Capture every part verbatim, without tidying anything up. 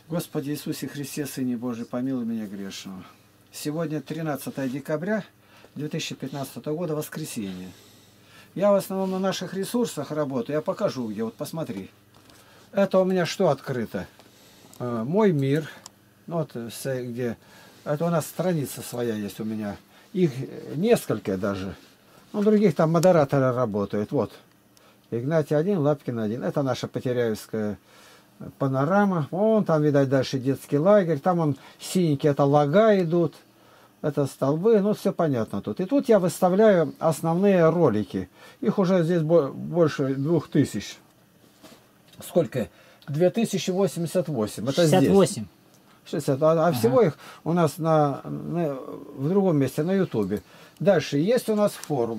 Господи Иисусе Христе, Сыне Божий, помилуй меня грешного. Сегодня тринадцатое декабря две тысячи пятнадцатого года, воскресенье. Я в основном на наших ресурсах работаю, я покажу где, вот посмотри. Это у меня что открыто? Мой мир, вот где, это у нас страница своя есть у меня. Их несколько даже. У других там модераторы работают, вот. Игнатий один, Лапкин один. Это наша Потеряевская панорама. Вон там, видать, дальше детский лагерь. Там он синенький, это лага идут. Это столбы, ну все понятно тут. И тут я выставляю основные ролики. Их уже здесь больше двух тысяч. Сколько? две тысячи восемьдесят восемь. Это шестьдесят восемь. Здесь. шестьдесят. А, а ага. Всего их у нас на, на, в другом месте, на ютубе. Дальше есть у нас форум.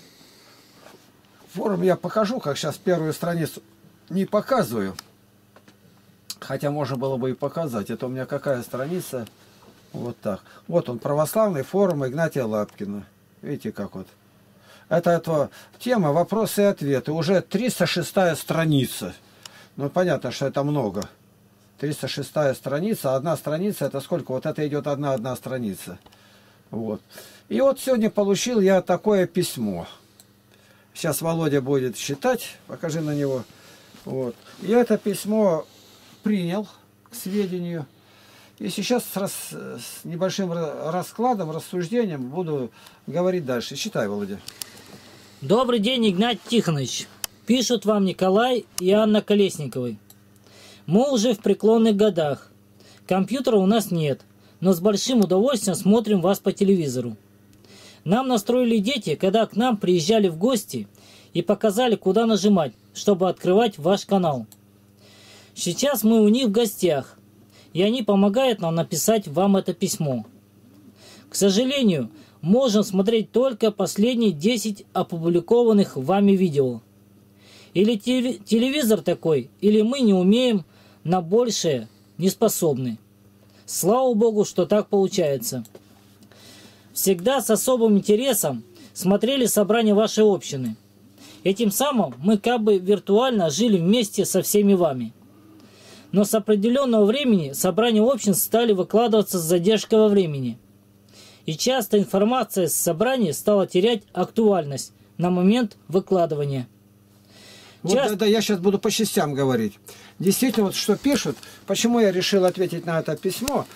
Форум я покажу, как сейчас первую страницу не показываю. Хотя можно было бы и показать. Это у меня какая страница? Вот так. Вот он, православный форум Игнатия Лапкина. Видите, как вот. Это, это тема вопросы и ответы. Уже триста шестая страница. Ну, понятно, что это много. триста шестая страница. Одна страница, это сколько? Вот это идет одна-одна страница. Вот. И вот сегодня получил я такое письмо. Сейчас Володя будет читать. Покажи на него. Вот. Я это письмо принял к сведению. И сейчас с, рас, с небольшим раскладом, рассуждением буду говорить дальше. Читай, Володя. Добрый день, Игнатий Тихонович. Пишут вам Николай и Анна Колесниковы. Мы уже в преклонных годах. Компьютера у нас нет, но с большим удовольствием смотрим вас по телевизору. Нам настроили дети, когда к нам приезжали в гости и показали, куда нажимать, чтобы открывать ваш канал. Сейчас мы у них в гостях, и они помогают нам написать вам это письмо. К сожалению, можем смотреть только последние десять опубликованных вами видео. Или телевизор такой, или мы не умеем, на большее не способны. Слава Богу, что так получается. Всегда с особым интересом смотрели собрания вашей общины. Этим самым мы как бы виртуально жили вместе со всеми вами. Но с определенного времени собрания общин стали выкладываться с задержкой во времени. И часто информация с собраний стала терять актуальность на момент выкладывания. Вот, Часто... да, да, я сейчас буду по частям говорить. Действительно, вот что пишут, почему я решил ответить на это письмо,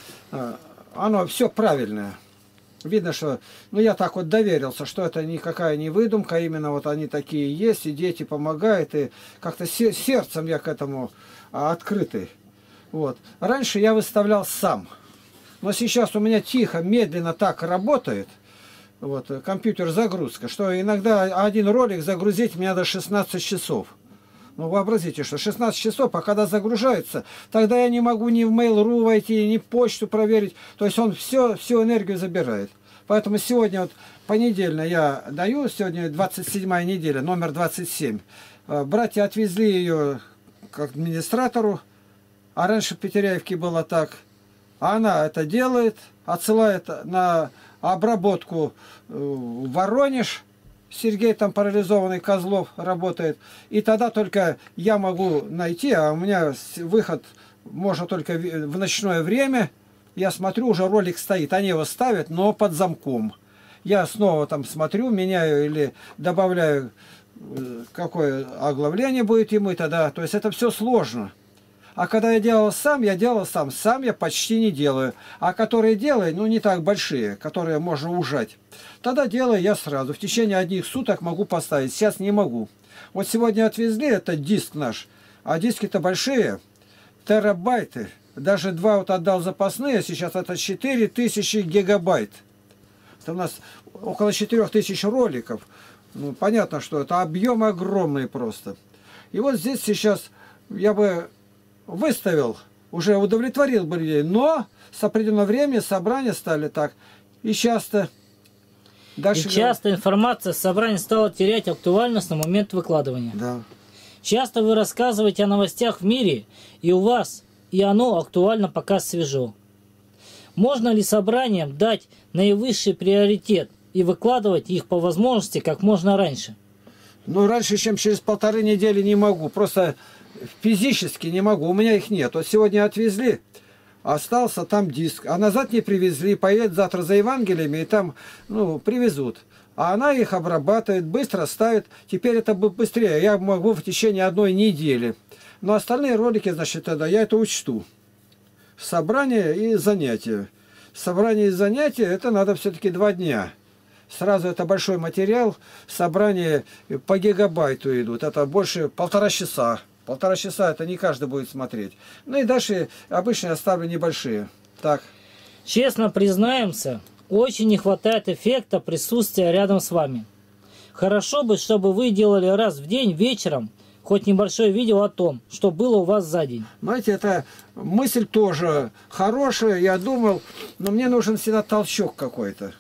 оно все правильное. Видно, что, ну я так вот доверился, что это никакая не выдумка, а именно вот они такие есть, и дети помогают, и как-то сердцем я к этому открытый. Вот. Раньше я выставлял сам, но сейчас у меня тихо, медленно так работает, вот, компьютер загрузка, что иногда один ролик загрузить мне надо шестнадцать часов. Ну, вообразите, что шестнадцать часов, а когда загружается, тогда я не могу ни в Mail.ru войти, ни почту проверить. То есть он все, всю энергию забирает. Поэтому сегодня, вот понедельно я даю, сегодня двадцать седьмая неделя, номер двадцать семь. Братья отвезли ее к администратору, а раньше в Потеряевке было так. Она это делает, отсылает на обработку в Воронеж. Сергей там парализованный, Козлов работает. И тогда только я могу найти, а у меня выход можно только в ночное время. Я смотрю, уже ролик стоит. Они его ставят, но под замком. Я снова там смотрю, меняю или добавляю, какое оглавление будет ему, и тогда. То есть это все сложно. А когда я делал сам, я делал сам. Сам я почти не делаю. А которые делаю, ну не так большие, которые можно ужать. Тогда делаю я сразу. В течение одних суток могу поставить. Сейчас не могу. Вот сегодня отвезли этот диск наш. А диски-то большие. Терабайты. Даже два вот отдал запасные. Сейчас это четыре тысячи гигабайт. Это у нас около четырёх тысяч роликов. Ну, понятно, что это объемы огромные просто. И вот здесь сейчас я бы выставил, уже удовлетворил бы людей, но с определенного времени собрания стали так. И часто... Дальше и часто информация с собрания стала терять актуальность на момент выкладывания. Да. Часто вы рассказываете о новостях в мире, и у вас, и оно актуально пока свежо. Можно ли собраниям дать наивысший приоритет и выкладывать их по возможности как можно раньше? Ну, раньше, чем через полторы недели не могу. Просто физически не могу, у меня их нет. Вот сегодня отвезли, остался там диск, а назад не привезли, поедет завтра за Евангелиями и там, ну, привезут. А она их обрабатывает, быстро ставит. Теперь это быстрее. Я могу в течение одной недели. Но остальные ролики, значит, тогда я это учту. Собрание и занятия. Собрание и занятия, это надо все-таки два дня. Сразу это большой материал. Собрания по гигабайту идут. Это больше полтора часа. Полтора часа это не каждый будет смотреть. Ну и дальше обычно я ставлю небольшие. Так. Честно признаемся, очень не хватает эффекта присутствия рядом с вами. Хорошо бы, чтобы вы делали раз в день вечером хоть небольшое видео о том, что было у вас за день. Знаете, эта мысль тоже хорошая, я думал, но мне нужен всегда толчок какой-то.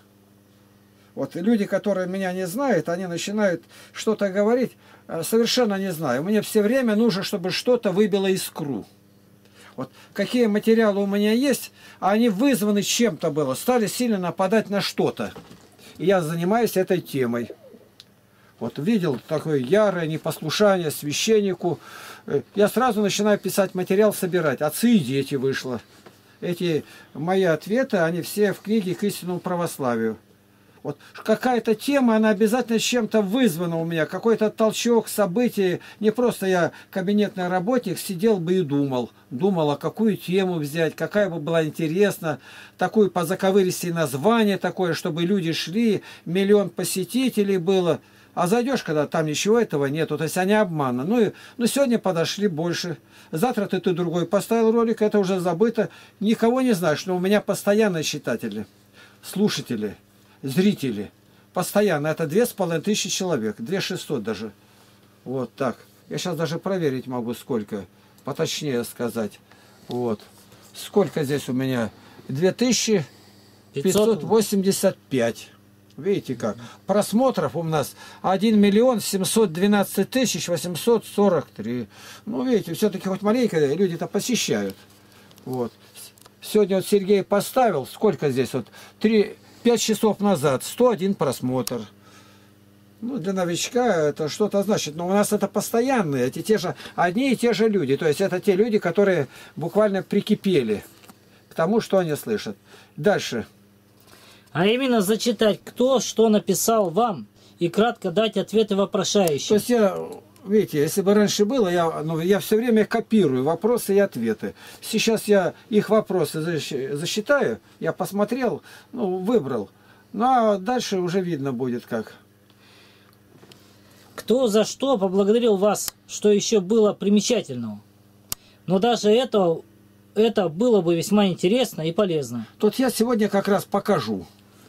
Вот люди, которые меня не знают, они начинают что-то говорить, совершенно не знаю. Мне все время нужно, чтобы что-то выбило искру. Вот какие материалы у меня есть, они вызваны чем-то было, стали сильно нападать на что-то. И я занимаюсь этой темой. Вот видел такое ярое непослушание священнику. Я сразу начинаю писать материал, собирать. Отцы и дети вышло. Эти мои ответы, они все в книге к истинному православию. Вот какая-то тема, она обязательно чем-то вызвана у меня. Какой-то толчок, событие. Не просто я кабинетный работник, сидел бы и думал. Думал, а какую тему взять, какая бы была интересна. Такую по заковыристи название такое, чтобы люди шли, миллион посетителей было. А зайдешь, когда там ничего этого нету, то есть они обманны. Ну, и, ну сегодня подошли больше. Завтра ты, ты другой поставил ролик, это уже забыто. Никого не знаешь, но у меня постоянные читатели, слушатели, зрители. Постоянно. Это две с половиной тысячи человек. Две шестьсот даже. Вот так. Я сейчас даже проверить могу, сколько. Поточнее сказать. Вот. Сколько здесь у меня? две тысячи пятьсот восемьдесят пять. Видите как? Просмотров у нас один миллион семьсот двенадцать тысяч восемьсот сорок три. Ну, видите, все-таки хоть маленько люди-то посещают. Вот. Сегодня вот Сергей поставил, сколько здесь вот? пять часов назад, сто один просмотр. Ну, для новичка это что-то значит. Но у нас это постоянные, эти те же, одни и те же люди. То есть это те люди, которые буквально прикипели к тому, что они слышат. Дальше. А именно зачитать, кто что написал вам, и кратко дать ответы вопрошающим. То есть я, видите, если бы раньше было, я, ну, я все время копирую вопросы и ответы. Сейчас я их вопросы засчитаю, я посмотрел, ну, выбрал. Ну, а дальше уже видно будет как. Кто за что поблагодарил вас, что еще было примечательного. Но даже это, это было бы весьма интересно и полезно. Тут я сегодня как раз покажу.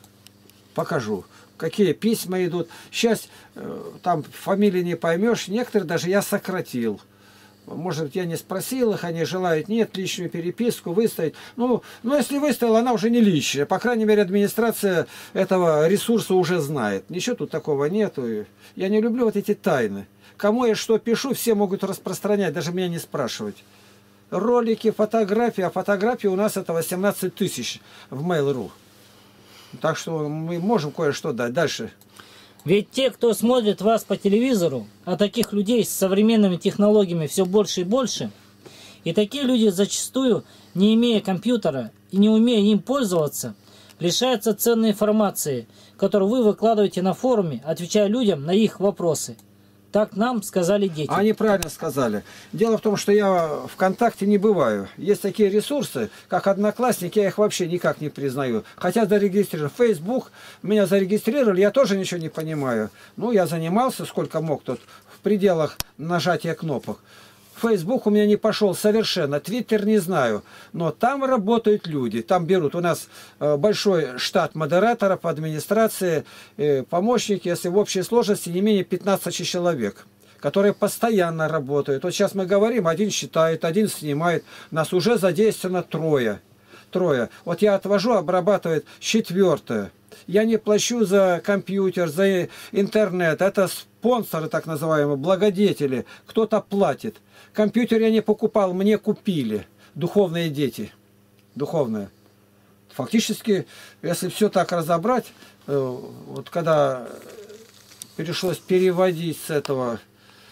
Покажу, какие письма идут. Сейчас э, там фамилии не поймешь. Некоторые даже я сократил. Может быть, я не спросил их, они желают, нет, личную переписку выставить. Ну, ну, если выставил, она уже не личная. По крайней мере, администрация этого ресурса уже знает. Ничего тут такого нету. Я не люблю вот эти тайны. Кому я что пишу, все могут распространять, даже меня не спрашивать. Ролики, фотографии. А фотографии у нас это восемнадцать тысяч в мейл точка ру. Так что мы можем кое-что дать. Дальше. Ведь те, кто смотрит вас по телевизору, а таких людей с современными технологиями все больше и больше, и такие люди зачастую, не имея компьютера и не умея им пользоваться, лишаются ценной информации, которую вы выкладываете на форуме, отвечая людям на их вопросы. Так нам сказали дети. Они правильно сказали. Дело в том, что я ВКонтакте не бываю. Есть такие ресурсы, как Одноклассники, я их вообще никак не признаю. Хотя зарегистрирован. Facebook меня зарегистрировали, я тоже ничего не понимаю. Ну, я занимался сколько мог тут в пределах нажатия кнопок. Facebook у меня не пошел совершенно, Твиттер не знаю, но там работают люди, там берут, у нас большой штат модераторов, администрации, помощники, если в общей сложности не менее пятнадцати человек, которые постоянно работают. Вот сейчас мы говорим, один считает, один снимает, нас уже задействовано трое. Трое. Вот я отвожу, обрабатывает четвертое. Я не плачу за компьютер, за интернет. Это спонсоры, так называемые, благодетели. Кто-то платит. Компьютер я не покупал, мне купили. Духовные дети. Духовные. Фактически, если все так разобрать, вот когда пришлось переводить с этого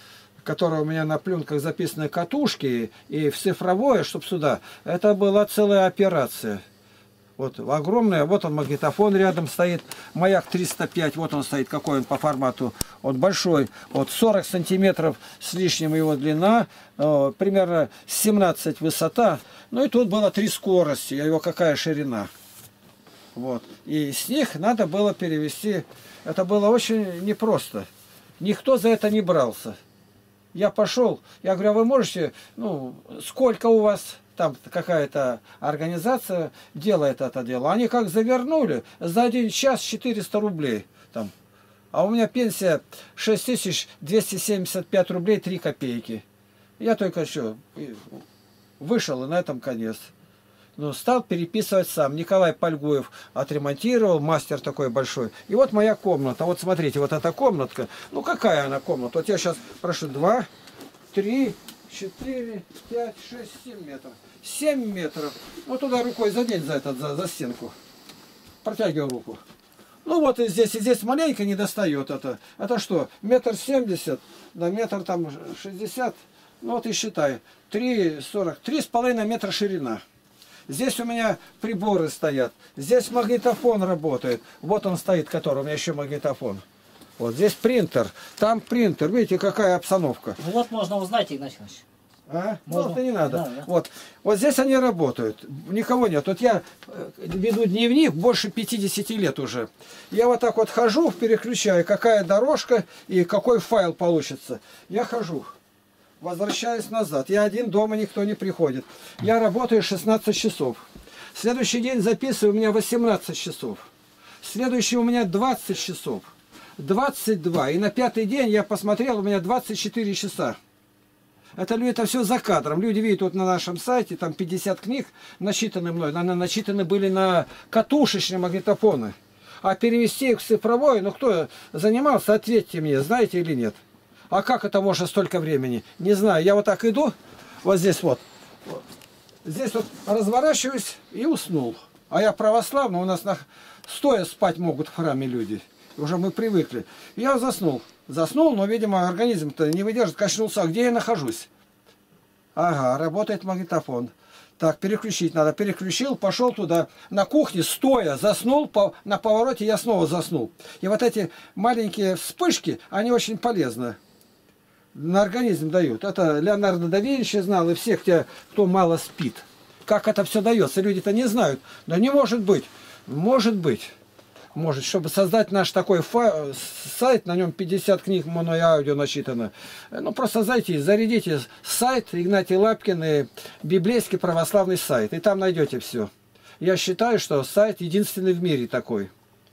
которая у меня на пленках записаны катушки и в цифровое, чтобы сюда, это была целая операция. Вот огромная, вот он магнитофон рядом стоит, маяк триста пять, вот он стоит, какой он по формату, он большой, вот сорок сантиметров с лишним его длина, э, примерно семнадцать высота, ну и тут было три скорости, а его какая ширина. Вот, и с них надо было перевести, это было очень непросто, никто за это не брался. Я пошел, я говорю, а вы можете, ну, сколько у вас... Там какая-то организация делает это дело. Они как завернули, за один час четыреста рублей. Там. А у меня пенсия шесть тысяч двести семьдесят пять рублей три копейки. Я только что вышел, и на этом конец. Ну, стал переписывать сам. Николай Польгуев отремонтировал, мастер такой большой. И вот моя комната. Вот смотрите, вот эта комнатка. Ну, какая она комната? Вот я сейчас прошу два, три, четыре, пять, шесть, семь метров. семь метров. Ну, туда рукой задень за, этот, за, за стенку. Протягиваю руку. Ну, вот и здесь, и здесь маленько не достает это. Это что? Метр семьдесят, да метр там шестьдесят. Ну, вот и считай. Три сорок. Три с половиной метра ширина. Здесь у меня приборы стоят. Здесь магнитофон работает. Вот он стоит, который у меня еще магнитофон. Вот здесь принтер, там принтер. Видите, какая обстановка. Ну вот можно узнать, Игнатий Иванович. А? Можно. Ну, это не надо. Да, да. Вот. Вот здесь они работают. Никого нет. Вот я веду дневник больше пятидесяти лет уже. Я вот так вот хожу, переключаю, какая дорожка и какой файл получится. Я хожу. Возвращаюсь назад. Я один, дома никто не приходит. Я работаю шестнадцать часов. Следующий день записываю, у меня восемнадцать часов. Следующий у меня двадцать часов. двадцать два. И на пятый день я посмотрел, у меня двадцать четыре часа. Это, это все за кадром. Люди видят вот на нашем сайте, там пятьдесят книг начитаны мной. Они начитаны были на катушечные магнитофоны. А перевести их в цифровое, ну кто занимался, ответьте мне, знаете или нет. А как это может столько времени? Не знаю. Я вот так иду, вот здесь вот. вот. Здесь вот разворачиваюсь и уснул. А я православный, у нас на... стоя спать могут в храме люди. Уже мы привыкли. Я заснул. Заснул, но, видимо, организм-то не выдержит, качнулся. А где я нахожусь? Ага, работает магнитофон. Так, переключить надо. Переключил, пошел туда. На кухне, стоя, заснул. По, на повороте я снова заснул. И вот эти маленькие вспышки, они очень полезны. На организм дают. Это Леонардо да Винчи знал, и всех те, кто мало спит. Как это все дается, люди-то не знают. Да не может быть. Может быть. Может, чтобы создать наш такой сайт, на нем пятьдесят книг моно и аудио насчитано. Ну, просто зайдите, зарядите сайт Игнатий Лапкин и библейский православный сайт. И там найдете все. Я считаю, что сайт единственный в мире такой.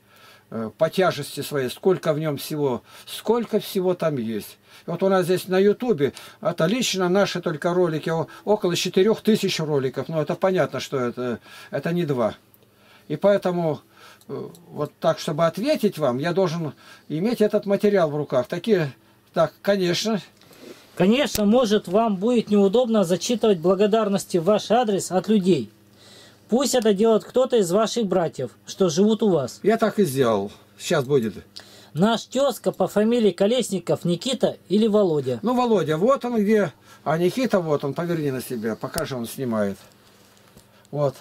По тяжести своей, сколько в нем всего, сколько всего там есть. Вот у нас здесь на ютубе, это лично наши только ролики, около четырёх тысяч роликов. Но это понятно, что это, это не два. И поэтому... Вот так, чтобы ответить вам, я должен иметь этот материал в руках. Такие, так, конечно. Конечно, может, вам будет неудобно зачитывать благодарности в ваш адрес от людей. Пусть это делает кто-то из ваших братьев, что живут у вас. Я так и сделал. Сейчас будет. Наш тезка по фамилии Колесников Никита или Володя? Ну, Володя, вот он где. А Никита, вот он, поверни на себя, покажи, он снимает. Вот.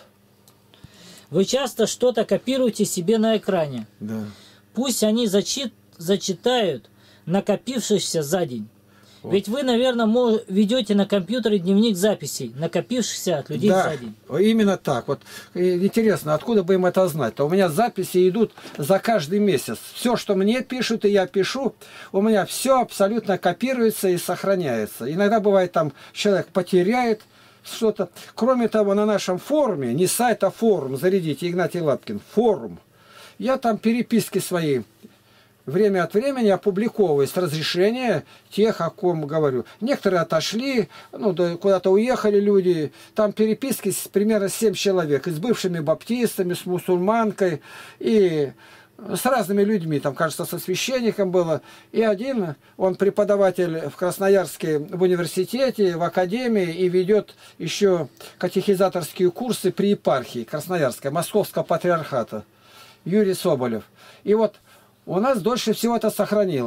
Вы часто что-то копируете себе на экране. Да. Пусть они зачит, зачитают накопившихся за день. Вот. Ведь вы, наверное, мож, ведете на компьютере дневник записей, накопившихся от людей да, за день. Именно так. Вот интересно, откуда бы им это знать? То у меня записи идут за каждый месяц. Все, что мне пишут, и я пишу, у меня все абсолютно копируется и сохраняется. Иногда бывает, там человек потеряет что-то. Кроме того, на нашем форуме, не сайт, а форум, зарядите, Игнатий Лапкин, форум. Я там переписки свои время от времени опубликовываю с разрешения тех, о ком говорю. Некоторые отошли, ну, да, куда-то уехали люди. Там переписки с примерно семь человек. И с бывшими баптистами, с мусульманкой, и с разными людьми. Там, кажется, со священником было. И один, он преподаватель в Красноярске в университете, в академии, и ведет еще катехизаторские курсы при епархии Красноярской, Московского патриархата. Юрий Соболев. И вот у нас дольше всего это сохранилось.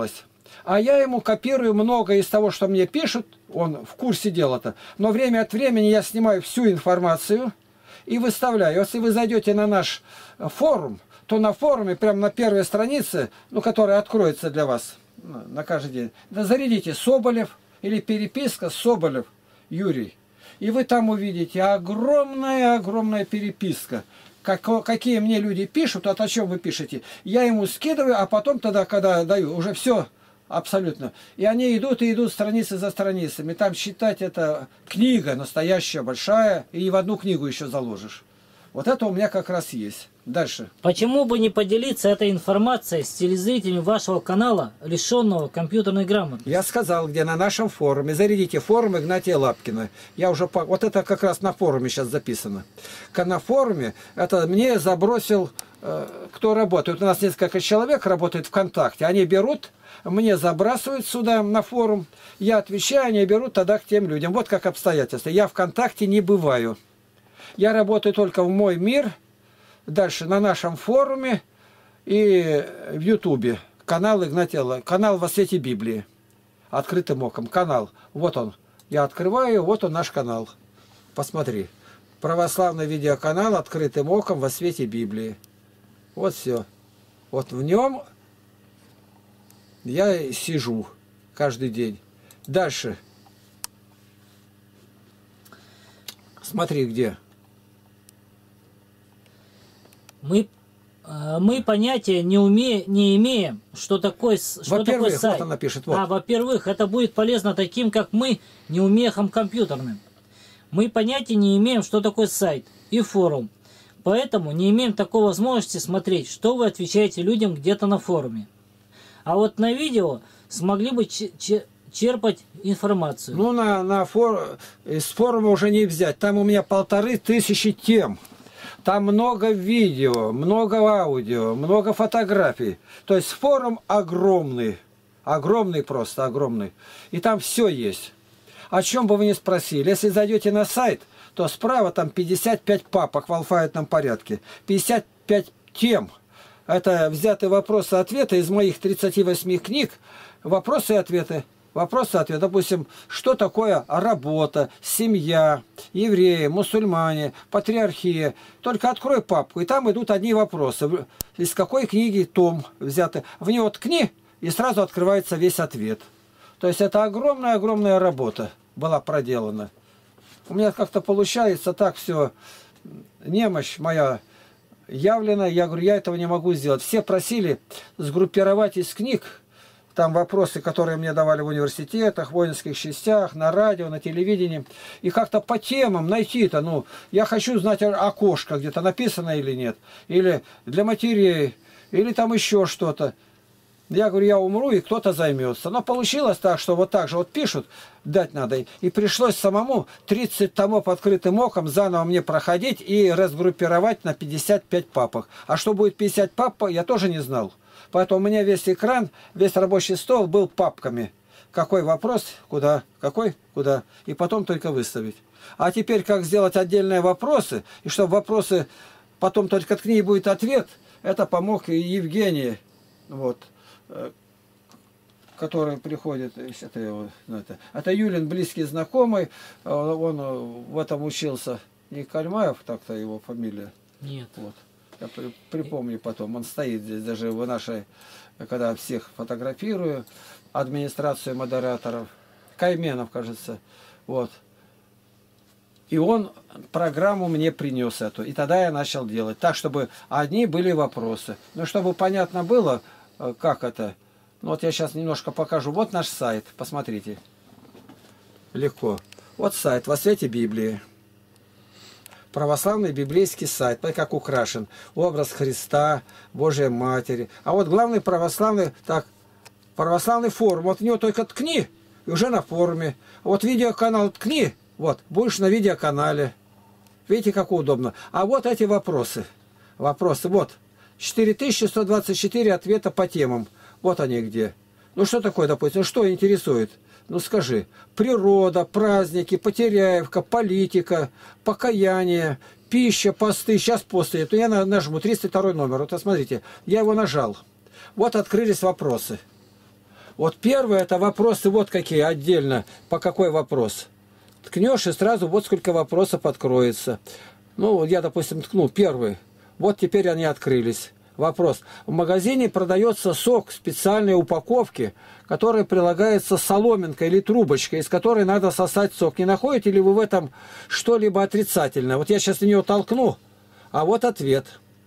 А я ему копирую много из того, что мне пишут, он в курсе дела-то. Но время от времени я снимаю всю информацию и выставляю. Если вы зайдете на наш форум, то на форуме, прямо на первой странице, ну, которая откроется для вас на каждый день, да, зарядите Соболев или переписка Соболев Юрий. И вы там увидите огромная-огромная переписка. Как, какие мне люди пишут, вот о чем вы пишете. Я ему скидываю, а потом тогда, когда даю, уже все абсолютно. И они идут и идут страницы за страницами. Там читать это книга настоящая, большая, и в одну книгу еще заложишь. Вот это у меня как раз есть. Дальше. Почему бы не поделиться этой информацией с телезрителями вашего канала, лишенного компьютерной грамотности? Я сказал, где на нашем форуме. Зарядите форум Игнатия Лапкина. Я уже по... Вот это как раз на форуме сейчас записано. На форуме это мне забросил, э, кто работает. У нас несколько человек работает ВКонтакте. Они берут, мне забрасывают сюда на форум. Я отвечаю, они берут тогда к тем людям. Вот как обстоятельства. Я ВКонтакте не бываю. Я работаю только в «Мой мир», дальше на нашем форуме и в Ютубе. Канал Игнатия, канал «Во свете Библии». Открытым оком. Канал. Вот он. Я открываю, вот он наш канал. Посмотри. Православный видеоканал «Открытым оком во свете Библии». Вот все. Вот в нем я сижу каждый день. Дальше. Смотри, где. Мы, мы понятия не, уме, не имеем, что такое, что такое сайт. Вот она пишет, вот. А, во-первых, это будет полезно таким, как мы, неумехам компьютерным. Мы понятия не имеем, что такое сайт и форум. Поэтому не имеем такой возможности смотреть, что вы отвечаете людям где-то на форуме. А вот на видео смогли бы черпать информацию. Ну, на, на фор... из форума уже не взять. Там у меня полторы тысячи тем. Там много видео, много аудио, много фотографий. То есть форум огромный. Огромный просто, огромный. И там все есть. О чем бы вы ни спросили. Если зайдете на сайт, то справа там пятьдесят пять папок в алфавитном порядке. пятьдесят пять тем. Это взяты вопросы-ответы из моих тридцати восьми книг. Вопросы и ответы. Вопрос-ответ. Допустим, что такое работа, семья, евреи, мусульмане, патриархия. Только открой папку, и там идут одни вопросы. Из какой книги том взяты. В него ткни, и сразу открывается весь ответ. То есть это огромная-огромная работа была проделана. У меня как-то получается так все, немощь моя явлена. Я говорю, я этого не могу сделать. Все просили сгруппировать из книг. Там вопросы, которые мне давали в университетах, в воинских частях, на радио, на телевидении. И как-то по темам найти-то, ну, я хочу знать, окошко где-то написано или нет. Или для матерей, или там еще что-то. Я говорю, я умру, и кто-то займется. Но получилось так, что вот так же вот пишут, дать надо. И пришлось самому тридцать томов открытым оком заново мне проходить и разгруппировать на пятьдесят пять папок. А что будет пятьдесят папок, я тоже не знал. Поэтому у меня весь экран, весь рабочий стол был папками. Какой вопрос, куда, какой, куда. И потом только выставить. А теперь как сделать отдельные вопросы, и чтобы вопросы, потом только ткни и будет ответ, это помог и Евгений, вот, который приходит, это, его, это, это Юлин близкий знакомый, он в этом учился, не Кальмаев, так-то его фамилия. Нет. Вот. Я припомню потом, он стоит здесь даже в нашей, когда всех фотографирую, администрацию модераторов, Кайменов, кажется, вот. И он программу мне принес эту, и тогда я начал делать, так, чтобы одни были вопросы. Но чтобы понятно было, как это, ну вот я сейчас немножко покажу, вот наш сайт, посмотрите, легко. Вот сайт «Во свете Библии». Православный библейский сайт, как украшен. Образ Христа, Божьей Матери. А вот главный православный, так, православный форум. Вот в него только ткни, и уже на форуме. Вот видеоканал ткни, вот, будешь на видеоканале. Видите, как удобно. А вот эти вопросы. Вопросы, вот. четыре тысячи сто двадцать четыре ответа по темам. Вот они где. Ну что такое, допустим, что интересует? Ну скажи, природа, праздники, Потеряевка, политика, покаяние, пища, посты. Сейчас посты. Это я нажму тридцать второй номер. Вот смотрите, я его нажал. Вот открылись вопросы. Вот первое, это вопросы вот какие отдельно, по какой вопрос. Ткнешь, и сразу вот сколько вопросов откроется. Ну, я, допустим, ткнул первый. Вот теперь они открылись. Вопрос. В магазине продается сок специальной упаковки, которой прилагается соломинка или трубочка, из которой надо сосать сок. Не находите ли вы в этом что-либо отрицательное? Вот я сейчас на нее толкну, а вот ответ.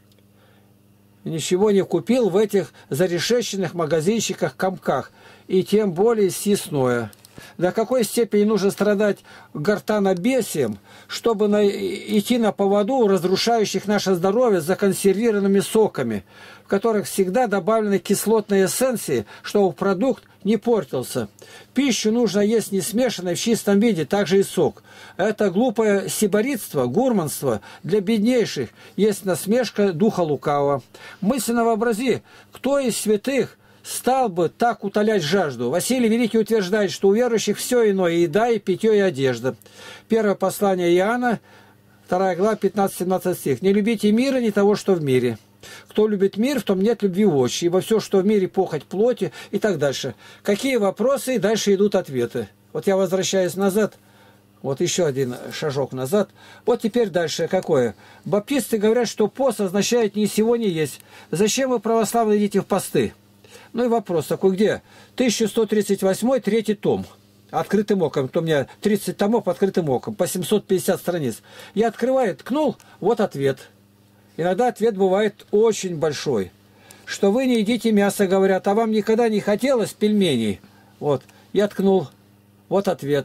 Ничего не купил в этих зарешеченных магазинчиках-комках, и тем более съестное. До какой степени нужно страдать гортанобесием, чтобы на, идти на поводу разрушающих наше здоровье законсервированными соками, в которых всегда добавлены кислотные эссенции, чтобы продукт не портился. Пищу нужно есть не смешанной в чистом виде, также и сок. Это глупое сиборитство, гурманство для беднейших, есть насмешка духа лукавого. Мысленно вообрази, кто из святых стал бы так утолять жажду. Василий Великий утверждает, что у верующих все иное, и еда, и питье, и одежда. Первое послание Иоанна, вторая глава, пятнадцать-семнадцать стих. «Не любите мира, не того, что в мире. Кто любит мир, в том нет любви очи, ибо все, что в мире, похоть плоти», и так дальше. Какие вопросы, и дальше идут ответы. Вот я возвращаюсь назад, вот еще один шажок назад. Вот теперь дальше какое? Баптисты говорят, что пост означает ни сего не есть. Зачем вы, православные, идите в посты? Ну и вопрос такой, где? тысяча сто тридцать восьмой, третий том. Открытым оком. То у меня тридцать томов открытым оком, по семьсот пятьдесят страниц. Я открываю, ткнул, вот ответ. Иногда ответ бывает очень большой. Что вы не едите мясо, говорят, а вам никогда не хотелось пельменей. Вот, я ткнул, вот ответ.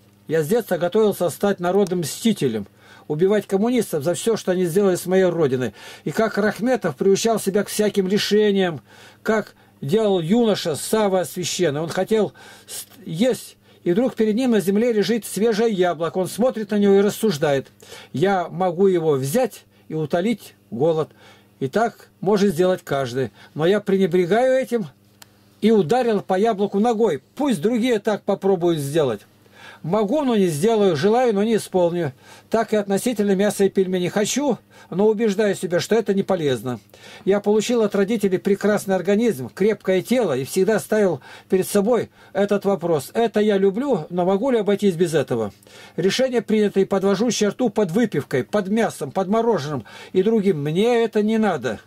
Я с детства готовился стать народным мстителем, убивать коммунистов за все, что они сделали с моей родиной. И как Рахметов приучал себя к всяким лишениям, как делал юноша Савва Священный. Он хотел есть, и вдруг перед ним на земле лежит свежее яблоко. Он смотрит на него и рассуждает. Я могу его взять и утолить голод. И так может сделать каждый. Но я пренебрегаю этим и ударил по яблоку ногой. Пусть другие так попробуют сделать. Могу, но не сделаю, желаю, но не исполню. Так и относительно мяса и пельменей. Хочу, но убеждаю себя, что это не полезно. Я получил от родителей прекрасный организм, крепкое тело и всегда ставил перед собой этот вопрос. Это я люблю, но могу ли обойтись без этого? Решение принято, и подвожу черту под выпивкой, под мясом, под мороженым и другим. Мне это не надо.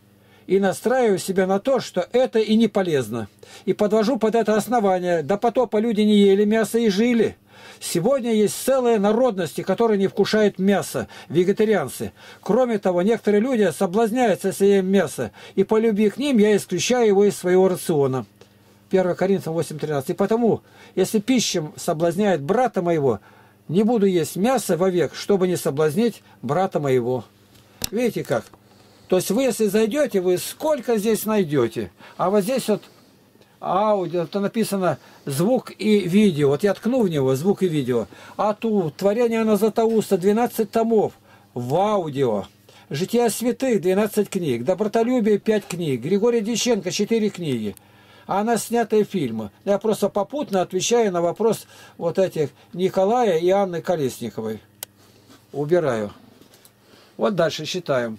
И настраиваю себя на то, что это и не полезно. И подвожу под это основание. До потопа люди не ели мясо и жили. Сегодня есть целые народности, которые не вкушают мясо, вегетарианцы. Кроме того, некоторые люди соблазняются, если ем мясо, и по любви к ним я исключаю его из своего рациона. первое Коринфянам восемь тринадцать. И потому, если пища соблазняет брата моего, не буду есть мясо вовек, чтобы не соблазнить брата моего. Видите как? То есть вы, если зайдете, вы сколько здесь найдете. А вот здесь вот аудио, то написано звук и видео. Вот я ткну в него, звук и видео. А тут творение Иоанна Златоуста, двенадцать томов в аудио. Жития святых, двенадцать книг. Добротолюбие, пять книг. Григорий Дьяченко, четыре книги. А она снятые фильмы. Я просто попутно отвечаю на вопрос вот этих Николая и Анны Колесниковой. Убираю. Вот дальше читаем.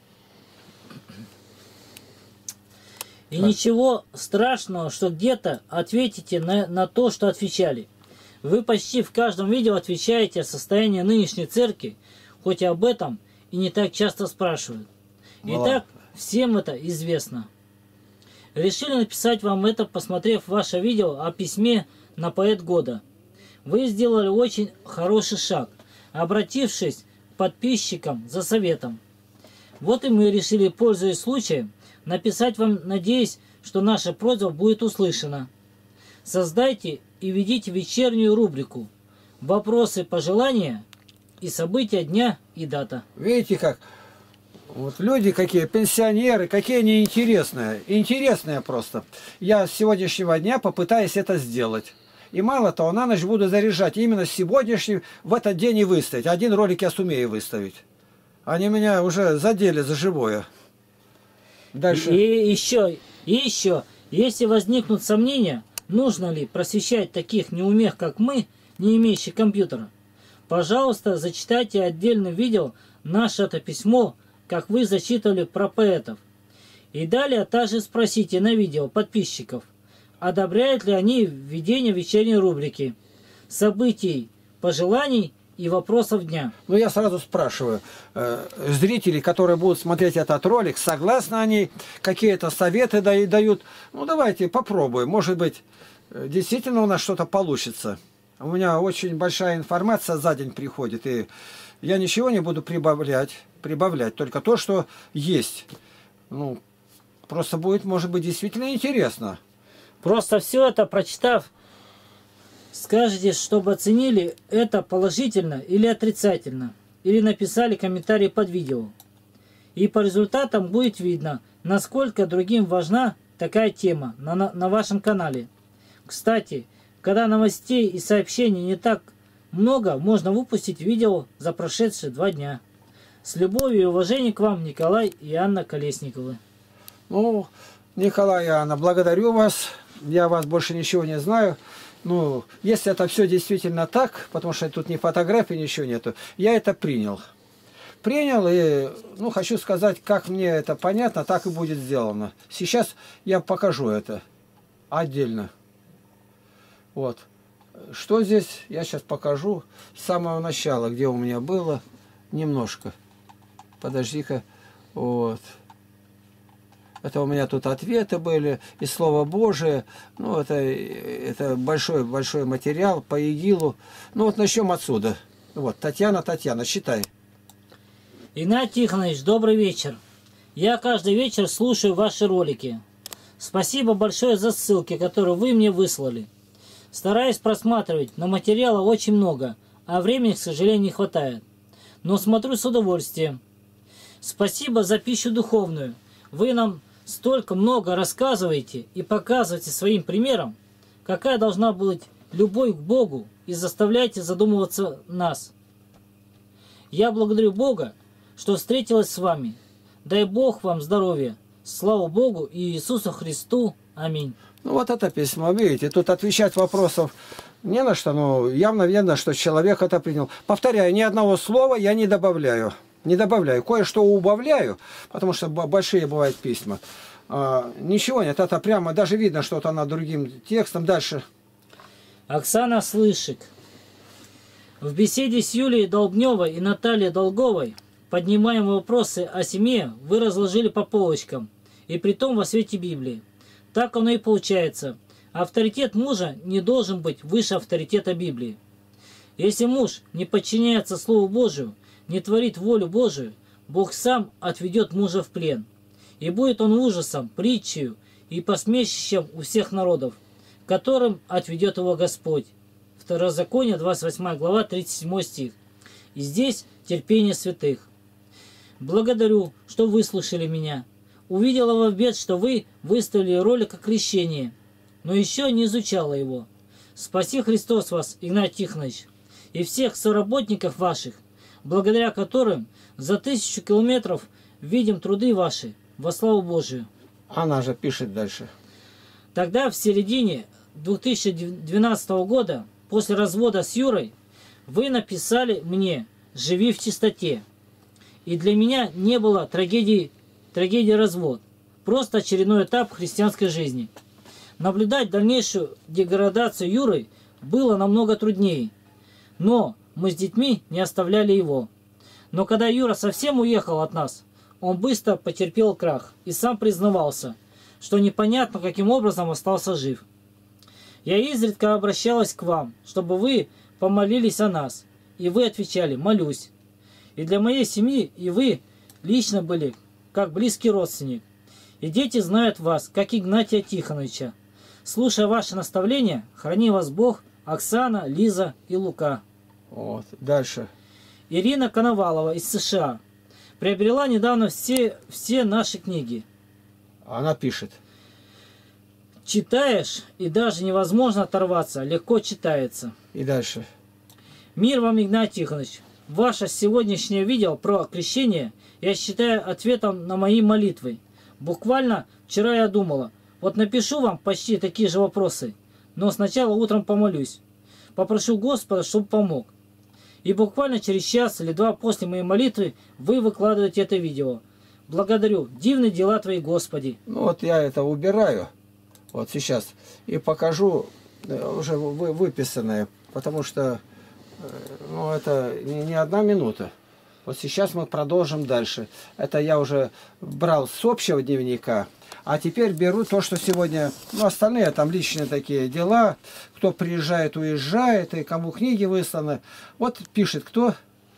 И ничего страшного, что где-то ответите на, на то, что отвечали. Вы почти в каждом видео отвечаете о состоянии нынешней церкви, хоть и об этом и не так часто спрашивают. Итак, всем это известно. Решили написать вам это, посмотрев ваше видео о письме на поэт года. Вы сделали очень хороший шаг, обратившись к подписчикам за советом. Вот и мы решили, пользуясь случаем, написать вам, надеясь, что наша просьба будет услышана. Создайте и ведите вечернюю рубрику «Вопросы, пожелания» и события дня и дата. Видите как? Вот люди какие, пенсионеры, какие они интересные. Интересные просто. Я с сегодняшнего дня попытаюсь это сделать. И мало того, на ночь буду заряжать. Именно сегодняшний, в этот день и выставить. Один ролик я сумею выставить. Они меня уже задели за живое. Дальше. И еще, и еще, если возникнут сомнения, нужно ли просвещать таких неумех, как мы, не имеющих компьютера, пожалуйста, зачитайте отдельным видео наше это письмо, как вы зачитывали про поэтов. И далее также спросите на видео подписчиков, одобряют ли они введение вечерней рубрики событий, пожеланий и вопросов дня. Ну, я сразу спрашиваю, э, зрителей, которые будут смотреть этот ролик, согласны они, какие-то советы да, дают? Ну, давайте попробуем. Может быть, действительно у нас что-то получится. У меня очень большая информация за день приходит, и я ничего не буду прибавлять, прибавлять, только то, что есть. Ну, просто будет, может быть, действительно интересно. Просто все это прочитав, скажите, чтобы оценили это положительно или отрицательно, или написали комментарий под видео. И по результатам будет видно, насколько другим важна такая тема на, на, на вашем канале. Кстати, когда новостей и сообщений не так много, можно выпустить видео за прошедшие два дня. С любовью и уважением к вам, Николай и Анна Колесниковы. Ну, Николай и Анна, благодарю вас. Я вас больше ничего не знаю. Ну, если это все действительно так, потому что тут ни фотографий, ничего нету, я это принял. Принял и, ну, хочу сказать, как мне это понятно, так и будет сделано. Сейчас я покажу это отдельно. Вот. Что здесь, я сейчас покажу с самого начала, где у меня было, немножко. Подожди-ка. Вот. Это у меня тут ответы были, и Слово Божие. Ну, это, это большой, большой материал по ИГИЛу. Ну, вот начнем отсюда. Вот, Татьяна, Татьяна, читай. Игнат Тихонович, добрый вечер. Я каждый вечер слушаю ваши ролики. Спасибо большое за ссылки, которые вы мне выслали. Стараюсь просматривать, но материала очень много, а времени, к сожалению, не хватает. Но смотрю с удовольствием. Спасибо за пищу духовную. Вы нам столько много рассказываете и показываете своим примером, какая должна быть любовь к Богу, и заставляете задумываться нас. Я благодарю Бога, что встретилась с вами. Дай Бог вам здоровья. Слава Богу и Иисусу Христу. Аминь. Ну, вот это письмо, видите, тут отвечать вопросов не на что, но явно видно, что человек это принял. Повторяю, ни одного слова я не добавляю. Не добавляю, кое-что убавляю, потому что большие бывают письма. А, ничего нет, это прямо, даже видно, что это над другим текстом. Дальше. Оксана Слышик. В беседе с Юлией Долбневой и Натальей Долговой поднимаемые вопросы о семье вы разложили по полочкам, и притом во свете Библии. Так оно и получается. Авторитет мужа не должен быть выше авторитета Библии. Если муж не подчиняется Слову Божию, не творит волю Божию, Бог сам отведет мужа в плен. И будет он ужасом, притчей и посмешищем у всех народов, которым отведет его Господь. Второзаконие, двадцать восьмая глава, тридцать седьмой стих. И здесь терпение святых. Благодарю, что выслушали меня. Увидела в обед, что вы выставили ролик о крещении, но еще не изучала его. Спаси Христос вас, Игнат Тихонович, и всех соработников ваших, благодаря которым за тысячу километров видим труды ваши во славу Божию. Она же пишет дальше. Тогда в середине две тысячи двенадцатого года, после развода с Юрой, вы написали мне «Живи в чистоте». И для меня не было трагедии, трагедии развод, просто очередной этап христианской жизни. Наблюдать дальнейшую деградацию Юры было намного труднее, но мы с детьми не оставляли его. Но когда Юра совсем уехал от нас, он быстро потерпел крах и сам признавался, что непонятно, каким образом остался жив. Я изредка обращалась к вам, чтобы вы помолились о нас, и вы отвечали «молюсь». И для моей семьи и вы лично были как близкий родственник. И дети знают вас, как Игнатия Тихоновича. Слушая ваши наставления, храни вас Бог, Оксана, Лиза и Лука. Вот, дальше. Ирина Коновалова из США. Приобрела недавно все, все наши книги. Она пишет. Читаешь, и даже невозможно оторваться, легко читается. И дальше. Мир вам, Игнат Тихонович. Ваше сегодняшнее видео про крещение я считаю ответом на мои молитвы. Буквально вчера я думала, вот напишу вам почти такие же вопросы, но сначала утром помолюсь. Попрошу Господа, чтобы помог. И буквально через час или два после моей молитвы вы выкладываете это видео. Благодарю. Дивные дела Твои, Господи. Ну вот я это убираю. Вот сейчас. И покажу уже выписанное, потому что ну, это не одна минута. Вот сейчас мы продолжим дальше. Это я уже брал с общего дневника, а теперь беру то, что сегодня... Ну, остальные там личные такие дела. Кто приезжает, уезжает, и кому книги высланы. Вот пишет кто?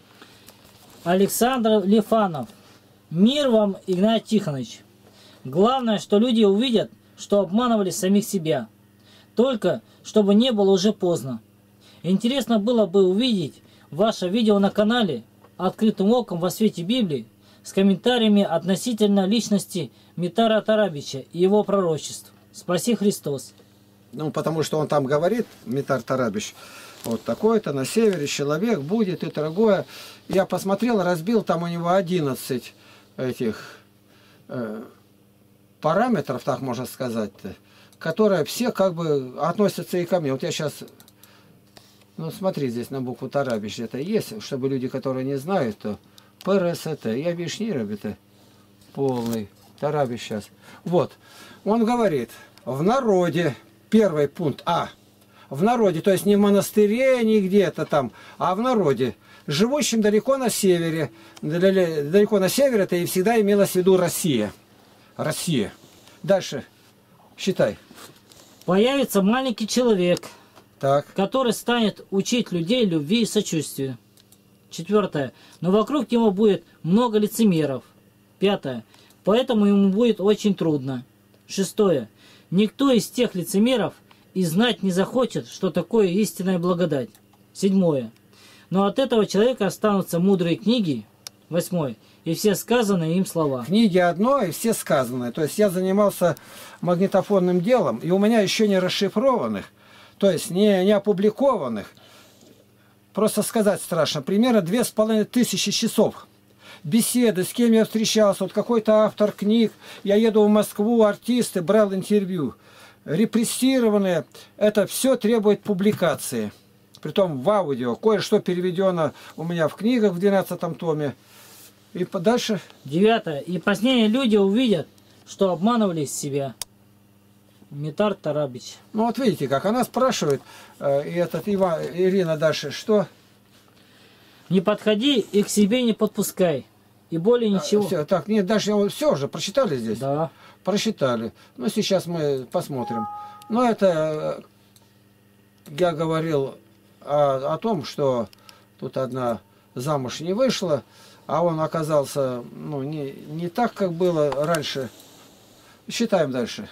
Александр Лифанов. Мир вам, Игнат Тихонович. Главное, что люди увидят, что обманывали самих себя. Только, чтобы не было уже поздно. Интересно было бы увидеть ваше видео на канале «Открытым оком во свете Библии» с комментариями относительно личности Митара Тарабича и его пророчеств. Спаси Христос. Ну, потому что он там говорит, Митар Тарабич, вот такой-то на севере человек будет и другое. Я посмотрел, разбил там у него одиннадцать этих э, параметров, так можно сказать-то, которые все как бы относятся и ко мне. Вот я сейчас... Ну, смотри, здесь на букву Тарабич это есть, чтобы люди, которые не знают, то ПРСТ. Я видишь, не это полный Тарабич сейчас. Вот, он говорит, в народе, первый пункт А, в народе, то есть не в монастыре, не где-то там, а в народе, живущим далеко на севере, далеко на севере, это и всегда имелось в виду Россия. Россия. Дальше, считай. Появится маленький человек, так. который станет учить людей любви и сочувствию. Четвертое. Но вокруг него будет много лицемеров. Пятое. Поэтому ему будет очень трудно. Шестое. Никто из тех лицемеров и знать не захочет, что такое истинная благодать. Седьмое. Но от этого человека останутся мудрые книги. Восьмое. И все сказанные им слова. Книги одно и все сказанные. То есть я занимался магнитофонным делом, и у меня еще не расшифрованных, то есть не, не опубликованных, просто сказать страшно, примерно две с половиной тысячи часов беседы, с кем я встречался, вот какой-то автор книг, я еду в Москву, артисты, брал интервью, репрессированные, это все требует публикации, притом в аудио, кое-что переведено у меня в книгах в двенадцатом томе, и дальше. Девятое. И позднее люди увидят, что обманывали себя. Митар Тарабич. Ну вот видите, как она спрашивает, э, и этот Иван, Ирина дальше, что? Не подходи и к себе не подпускай. И более ничего. А, все, так, нет, даже все уже прочитали здесь? Да. Прочитали. Ну, сейчас мы посмотрим. Ну, это я говорил о, о том, что тут одна замуж не вышла, а он оказался, ну, не, не так, как было раньше. Считаем дальше.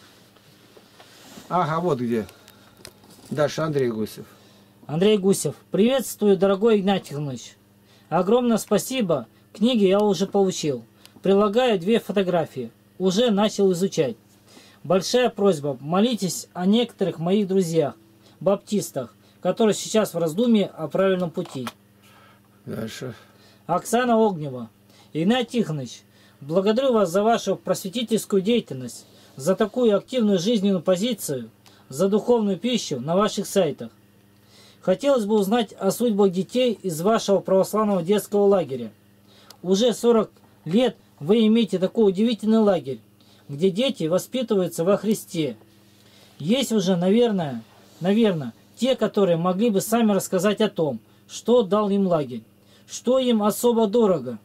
Ага, вот где. Дальше Андрей Гусев. Андрей Гусев. Приветствую, дорогой Игнат Тихонович. Огромное спасибо. Книги я уже получил. Прилагаю две фотографии. Уже начал изучать. Большая просьба. Молитесь о некоторых моих друзьях, баптистах, которые сейчас в раздумье о правильном пути. Дальше. Оксана Огнева. Игнат Тихонович, благодарю вас за вашу просветительскую деятельность, за такую активную жизненную позицию, за духовную пищу на ваших сайтах. Хотелось бы узнать о судьбах детей из вашего православного детского лагеря. Уже сорок лет вы имеете такой удивительный лагерь, где дети воспитываются во Христе. Есть уже, наверное, наверное, те, которые могли бы сами рассказать о том, что дал им лагерь, что им особо дорого.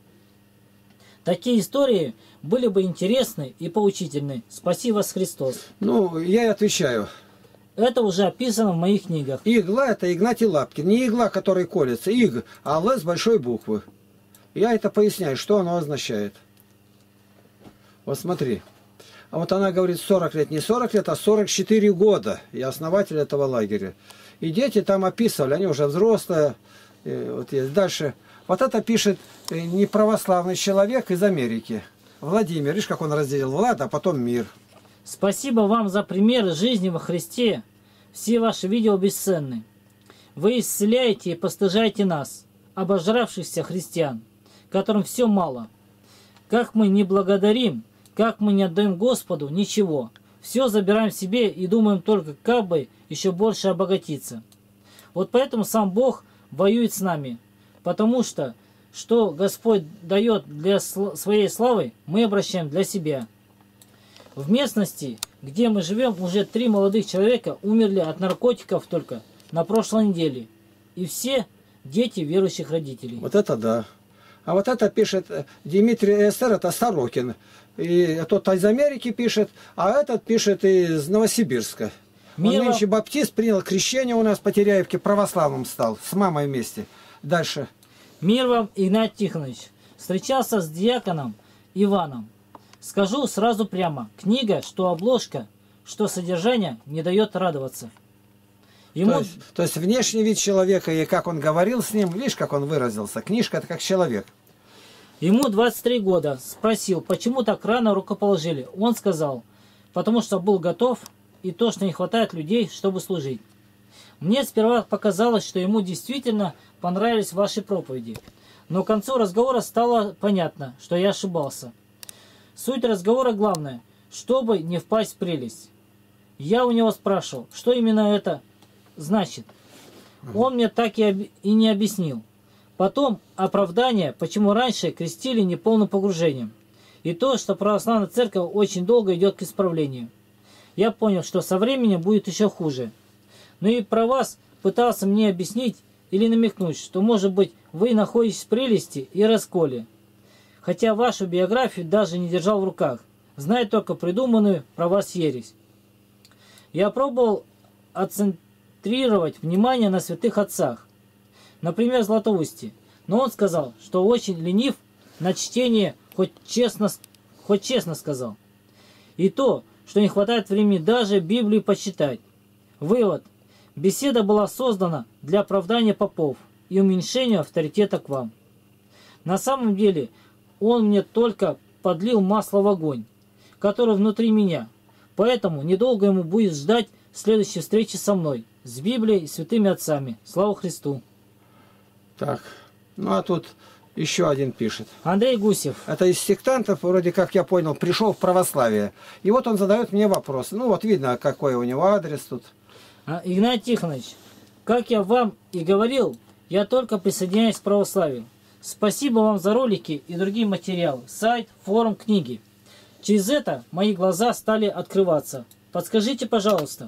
Такие истории были бы интересны и поучительны. Спаси вас, Христос. Ну, я и отвечаю. Это уже описано в моих книгах. Игла — это Игнатий Лапкин. Не игла, которая колется. Иг, а Л с большой буквы. Я это поясняю, что оно означает. Вот смотри. А вот она говорит сорок лет. Не сорок лет, а сорок четыре года. Я основатель этого лагеря. И дети там описывали. Они уже взрослые. И вот есть. Дальше. Вот это пишет неправославный человек из Америки. Владимир. Видишь, как он разделил Влад, а потом мир. Спасибо вам за примеры жизни во Христе. Все ваши видео бесценны. Вы исцеляете и постыжаете нас, обожравшихся христиан, которым все мало. Как мы не благодарим, как мы не отдаем Господу, ничего. Все забираем себе и думаем только, как бы еще больше обогатиться. Вот поэтому сам Бог воюет с нами. Потому что, что Господь дает для своей славы, мы обращаем для себя. В местности, где мы живем, уже три молодых человека умерли от наркотиков только на прошлой неделе. И все дети верующих родителей. Вот это да. А вот это пишет Дмитрий СССР, это Сорокин. И тот из Америки пишет, а этот пишет из Новосибирска. Он Мир нынче вам... баптист, принял крещение у нас по Теряевке, православным стал, с мамой вместе. Дальше. Мир вам, Игнат Тихонович. Встречался с диаконом Иваном. Скажу сразу прямо. Книга, что обложка, что содержание, не дает радоваться. Ему... То, есть, то есть внешний вид человека и как он говорил с ним, видишь, как он выразился. Книжка это как человек. Ему двадцать три года. Спросил, почему так рано рукоположили. Он сказал, потому что был готов и то, что не хватает людей, чтобы служить. Мне сперва показалось, что ему действительно понравились ваши проповеди. Но к концу разговора стало понятно, что я ошибался. Суть разговора главная, чтобы не впасть в прелесть. Я у него спрашивал, что именно это значит. Он мне так и, об... и не объяснил. Потом оправдание, почему раньше крестили неполным погружением. И то, что православная церковь очень долго идет к исправлению. Я понял, что со временем будет еще хуже. Но и про вас пытался мне объяснить или намекнуть, что, может быть, вы находитесь в прелести и расколе. Хотя вашу биографию даже не держал в руках, зная только придуманную про вас ересь. Я пробовал отцентрировать внимание на святых отцах, например, Златоусте, но он сказал, что очень ленив на чтение, хоть честно, хоть честно сказал. И то, что не хватает времени даже Библию почитать. Вывод. Беседа была создана для оправдания попов и уменьшения авторитета к вам. На самом деле, он мне только подлил масло в огонь, который внутри меня. Поэтому недолго ему будет ждать следующей встречи со мной, с Библией и святыми отцами. Слава Христу! Так, ну а тут еще один пишет. Андрей Гусев. Это из сектантов, вроде как я понял, пришел в православие. И вот он задает мне вопрос. Ну вот видно, какой у него адрес тут. Игнат Тихонович, как я вам и говорил, я только присоединяюсь к православию. Спасибо вам за ролики и другие материалы, сайт, форум, книги. Через это мои глаза стали открываться. Подскажите, пожалуйста.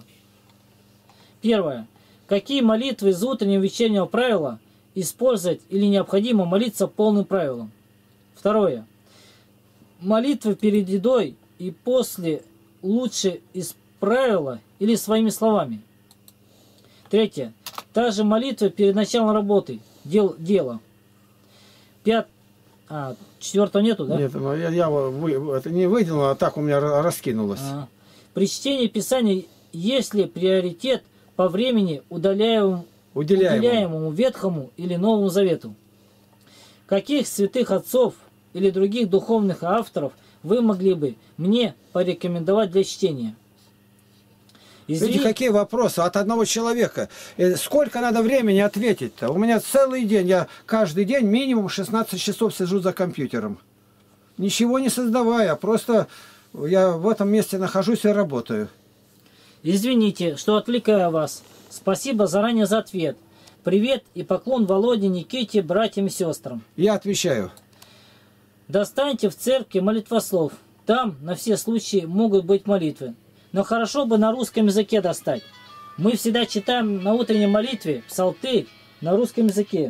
Первое. Какие молитвы из утреннего и вечернего правила использовать или необходимо молиться полным правилом? Второе. Молитвы перед едой и после лучше из правила или своими словами? Третье. Та же молитва перед началом работы, дел, дела. Пят... А, четвертого нету, да? Нет, я, я вы, это не выделил, а так у меня раскинулось. А. При чтении Писания есть ли приоритет по времени удаляемому, Уделяемому. уделяемому Ветхому или Новому Завету? Каких святых отцов или других духовных авторов вы могли бы мне порекомендовать для чтения? Извини... Видите, какие вопросы от одного человека. Сколько надо времени ответить-то? У меня целый день, я каждый день минимум шестнадцать часов сижу за компьютером. Ничего не создавая, просто я в этом месте нахожусь и работаю. Извините, что отвлекаю вас. Спасибо заранее за ответ. Привет и поклон Володе, Никите, братьям и сестрам. Я отвечаю. Достаньте в церкви молитвослов. Там на все случаи могут быть молитвы. Но хорошо бы на русском языке достать. Мы всегда читаем на утренней молитве псалтырь на русском языке.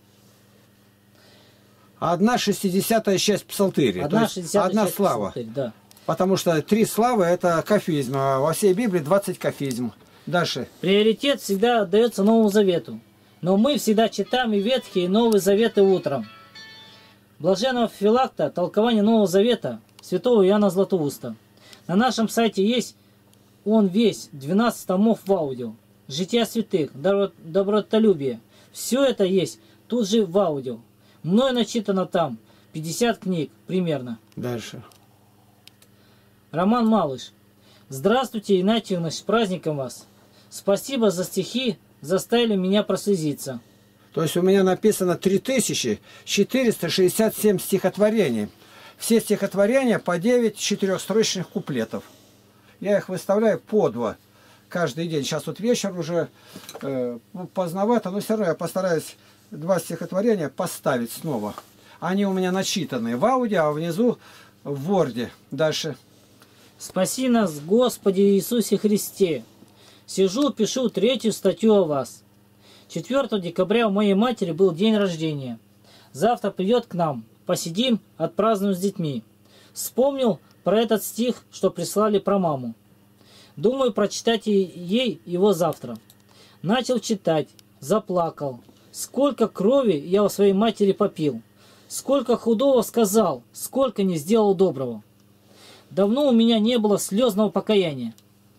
Одна шестидесятая часть псалтыря. Одна шестидесятая одна часть слава. псалтырь, да. Потому что три славы это кафизм, а во всей Библии двадцать кафизм. Дальше. Приоритет всегда отдается Новому Завету. Но мы всегда читаем и Ветхие, и Новые Заветы утром. Блаженного Филакта, толкование Нового Завета, святого Иоанна Златоуста. На нашем сайте есть он весь, двенадцать томов в аудио. Жития святых, добротолюбие. Все это есть тут же в аудио. Мною начитано там пятьдесят книг примерно. Дальше. Роман Малыш. Здравствуйте, Игнат Тихонович, с праздником вас. Спасибо за стихи, заставили меня прослезиться. То есть у меня написано три тысячи четыреста шестьдесят семь стихотворений. Все стихотворения по девять четырехстрочных куплетов. Я их выставляю по два каждый день. Сейчас вот вечер уже э, поздновато, но все равно я постараюсь два стихотворения поставить снова. Они у меня начитаны в аудио, а внизу в Word. Дальше. Спаси нас, Господи Иисусе Христе. Сижу, пишу третью статью о вас. четвёртого декабря у моей матери был день рождения. Завтра придет к нам. Посидим, отпразднуем с детьми. Вспомнил про этот стих, что прислали про маму. Думаю прочитать ей его завтра. Начал читать, заплакал. Сколько крови я у своей матери попил. Сколько худого сказал, сколько не сделал доброго. Давно у меня не было слезного покаяния.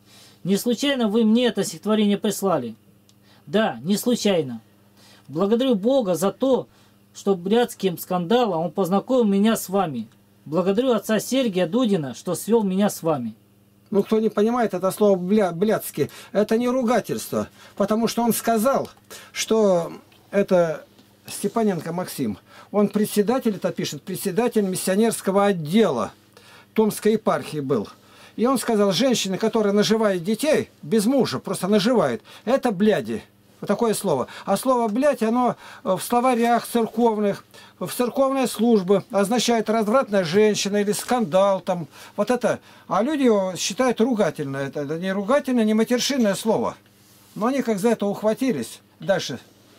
Не случайно вы мне это стихотворение прислали? Да, не случайно. Благодарю Бога за то, что блядским скандалом он познакомил меня с вами. Благодарю отца Сергия Дудина, что свел меня с вами. Ну, кто не понимает это слово бля, блядский, это не ругательство. Потому что он сказал, что это Степаненко Максим. Он председатель, это пишет, председатель миссионерского отдела Томской епархии был. И он сказал, женщины, которые наживают детей, без мужа, просто наживают, это бляди. Вот такое слово. А слово «блядь», оно в словарях церковных, в церковной службе означает развратная женщина или скандал. Там, вот это. А люди его считают ругательно. Это, это не ругательное, не матершинное слово. Но они как за это ухватились. Дальше.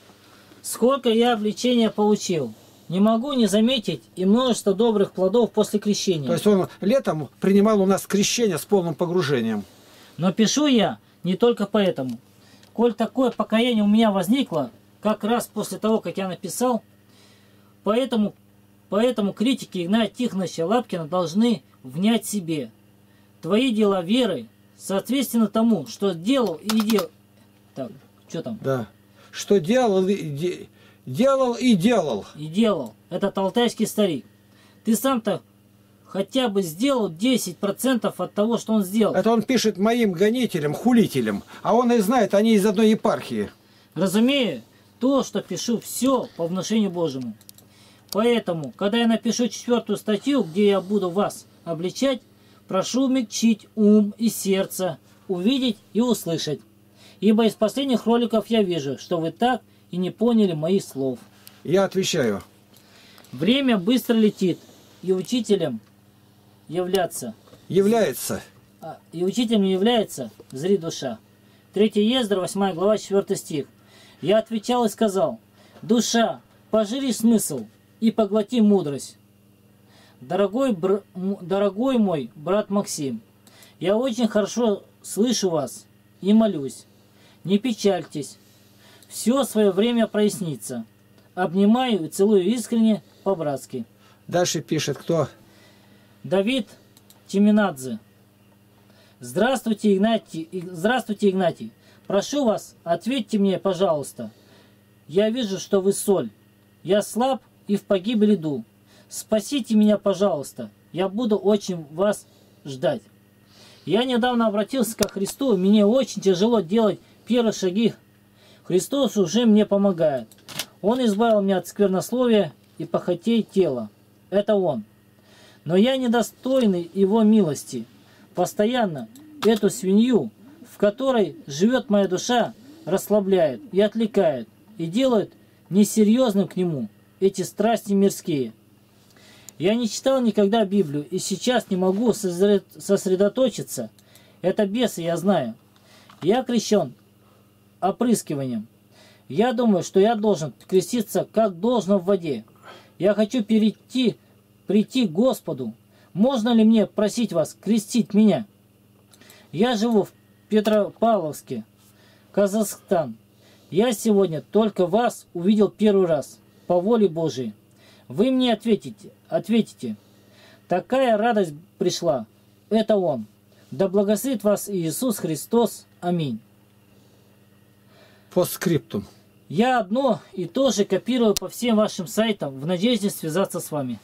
Сколько я обличения получил. Не могу не заметить и множество добрых плодов после крещения. То есть он летом принимал у нас крещение с полным погружением. Но пишу я не только поэтому. Коль такое покаяние у меня возникло, как раз после того, как я написал, поэтому, поэтому критики Игнатия Тихоновича Лапкина должны внять себе. Твои дела веры соответственно тому, что делал и делал. Так, что там? Да. Что делал и, де... делал и делал. И делал. Это алтайский старик. Ты сам-то хотя бы сделал десять процентов от того, что он сделал. Это он пишет моим гонителям, хулителям. А он и знает, они из одной епархии. Разумею, то, что пишу, все по внушению Божьему. Поэтому, когда я напишу четвертую статью, где я буду вас обличать, прошу умягчить ум и сердце, увидеть и услышать. Ибо из последних роликов я вижу, что вы так и не поняли моих слов. Я отвечаю. Время быстро летит, и учителем являться. Является. А, и учителем является, зри душа. третья Ездра, восьмая глава, четвёртый стих. Я отвечал и сказал, душа, пожири смысл и поглоти мудрость. Дорогой, бр... дорогой мой брат Максим, я очень хорошо слышу вас и молюсь. Не печальтесь, все свое время прояснится. Обнимаю и целую искренне, по-братски. Дальше пишет кто? Давид Тиминадзе. Здравствуйте, Игнатий. Здравствуйте, Игнатий. Прошу вас, ответьте мне, пожалуйста. Я вижу, что вы соль. Я слаб и в погибель иду. Спасите меня, пожалуйста. Я буду очень вас ждать. Я недавно обратился ко Христу, и мне очень тяжело делать первые шаги. Христос уже мне помогает. Он избавил меня от сквернословия и похотей тела. Это Он. Но я недостойный Его милости. Постоянно эту свинью, в которой живет моя душа, расслабляет и отвлекает, и делает несерьезным к Нему эти страсти мирские. Я не читал никогда Библию, и сейчас не могу сосредоточиться. Это бесы, я знаю. Я крещен опрыскиванием. Я думаю, что я должен креститься, как должно в воде. Я хочу перейти прийти к Господу. Можно ли мне просить вас крестить меня? Я живу в Петропавловске, Казахстан. Я сегодня только вас увидел первый раз, по воле Божией. Вы мне ответите, ответите. Такая радость пришла. Это Он. Да благословит вас Иисус Христос. Аминь. Постскриптум. Я одно и то же копирую по всем вашим сайтам в надежде связаться с вами.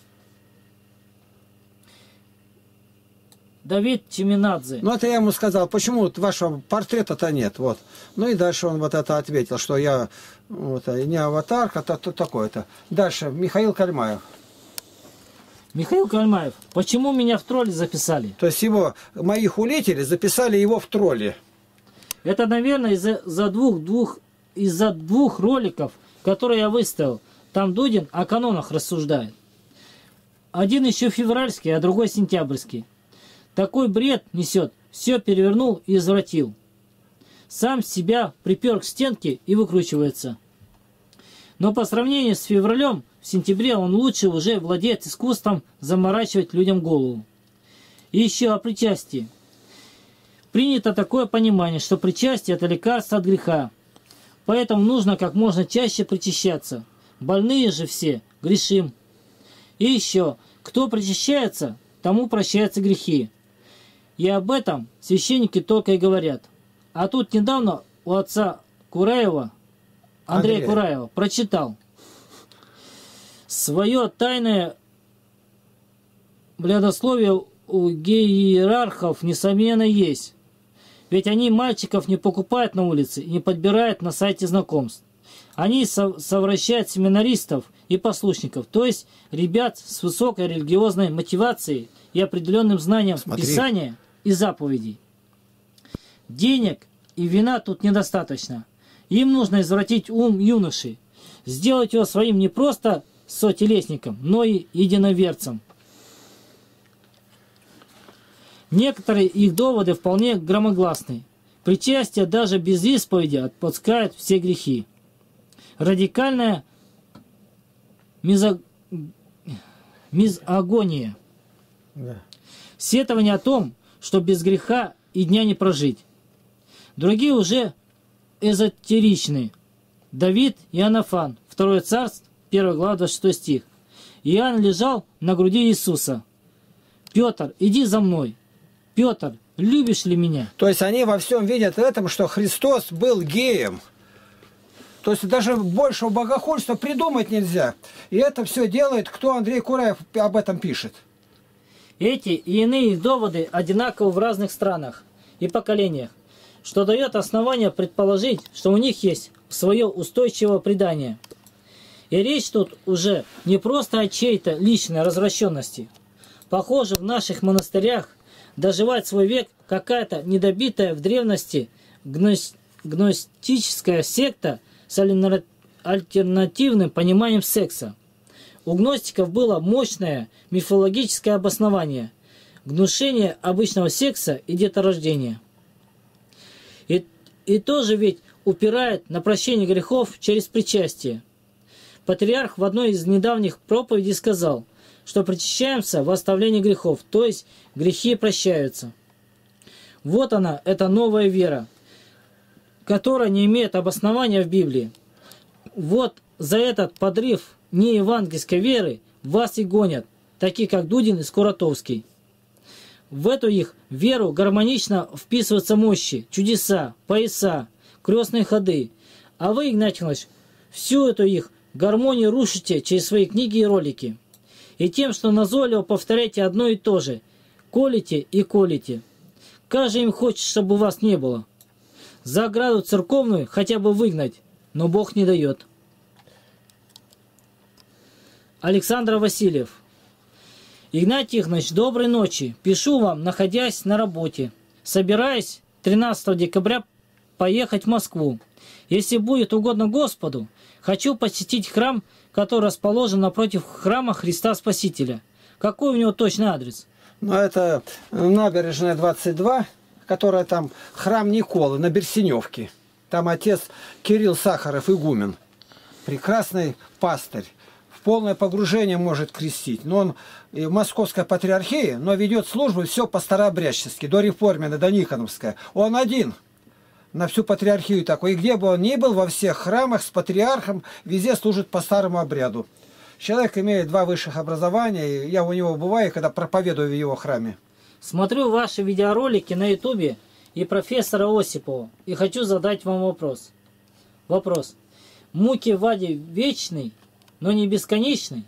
Давид Чеминадзе. Ну, это я ему сказал, почему вот вашего портрета-то нет, вот. Ну, и дальше он вот это ответил, что я вот, не аватарка, то, то такое-то. Дальше, Михаил Кальмаев. Михаил Кальмаев, почему меня в тролле записали? То есть его, мои хулители записали его в тролле. Это, наверное, из-за за двух, двух, из-за двух роликов, которые я выставил. Там Дудин о канонах рассуждает. Один еще февральский, а другой сентябрьский. Такой бред несет, все перевернул и извратил. Сам себя припер к стенке и выкручивается. Но по сравнению с февралем, в сентябре он лучше уже владеет искусством заморачивать людям голову. И еще о причастии. Принято такое понимание, что причастие – это лекарство от греха. Поэтому нужно как можно чаще причащаться. Больные же все грешим. И еще, кто причащается, тому прощаются грехи. И об этом священники только и говорят. А тут недавно у отца Кураева, Андрея Андрей. Кураева, прочитал. Свое тайное блядословие у геиерархов, несомненно, есть. Ведь они мальчиков не покупают на улице и не подбирают на сайте знакомств. Они совращают семинаристов и послушников, то есть ребят с высокой религиозной мотивацией и определенным знанием Смотри. Писания и заповедей. Денег и вина тут недостаточно. Им нужно извратить ум юноши, сделать его своим не просто сотелесником, но и единоверцем. Некоторые их доводы вполне громогласны. Причастие даже без исповеди отпускает все грехи. Радикальная мизо... мизогония. Да. Сетование о том, что без греха и дня не прожить. Другие уже эзотеричные. Давид и Иоаннафан, второе царство, первая глава, двадцать шестой стих. Иоанн лежал на груди Иисуса. Петр, иди за мной. Петр, любишь ли меня? То есть они во всем видят в этом, что Христос был геем. То есть даже большего богохульства придумать нельзя. И это все делает, кто Андрей Кураев об этом пишет. Эти и иные доводы одинаковы в разных странах и поколениях, что дает основание предположить, что у них есть свое устойчивое предание. И речь тут уже не просто о чьей-то личной развращенности. Похоже, в наших монастырях доживает свой век какая-то недобитая в древности гност... гностическая секта с альтернативным пониманием секса. У гностиков было мощное мифологическое обоснование – гнушение обычного секса и деторождения. И, и тоже ведь упирает на прощение грехов через причастие. Патриарх в одной из недавних проповедей сказал, что причащаемся в оставлении грехов, то есть грехи прощаются. Вот она, эта новая вера, которая не имеет обоснования в Библии. Вот за этот подрыв неевангельской веры вас и гонят, такие как Дудин и Скуратовский. В эту их веру гармонично вписываются мощи, чудеса, пояса, крестные ходы. А вы, Игнатий Иванович, всю эту их гармонию рушите через свои книги и ролики. И тем, что назойливо повторяете одно и то же, колите и колите. Каждый им хочет, чтобы вас не было. За ограду церковную хотя бы выгнать, но Бог не дает. Александр Васильев. Игнатий Тихонович, доброй ночи. Пишу вам, находясь на работе. Собираюсь тринадцатого декабря поехать в Москву. Если будет угодно Господу, хочу посетить храм, который расположен напротив храма Христа Спасителя. Какой у него точный адрес? Ну, это набережная двадцать два, которая там храм Николы на Берсеневке. Там отец Кирилл Сахаров, игумен. Прекрасный пастырь. В полное погружение может крестить. Но он и в Московской патриархии, но ведет службу все по-старообрядчески, до реформена, до Никоновская. Он один на всю патриархию такой. И где бы он ни был, во всех храмах с патриархом, везде служит по старому обряду. Человек имеет два высших образования, и я у него бываю, когда проповедую в его храме. Смотрю ваши видеоролики на ютубе и профессора Осипова, и хочу задать вам вопрос. Вопрос. Муки в аде вечный, но не бесконечный?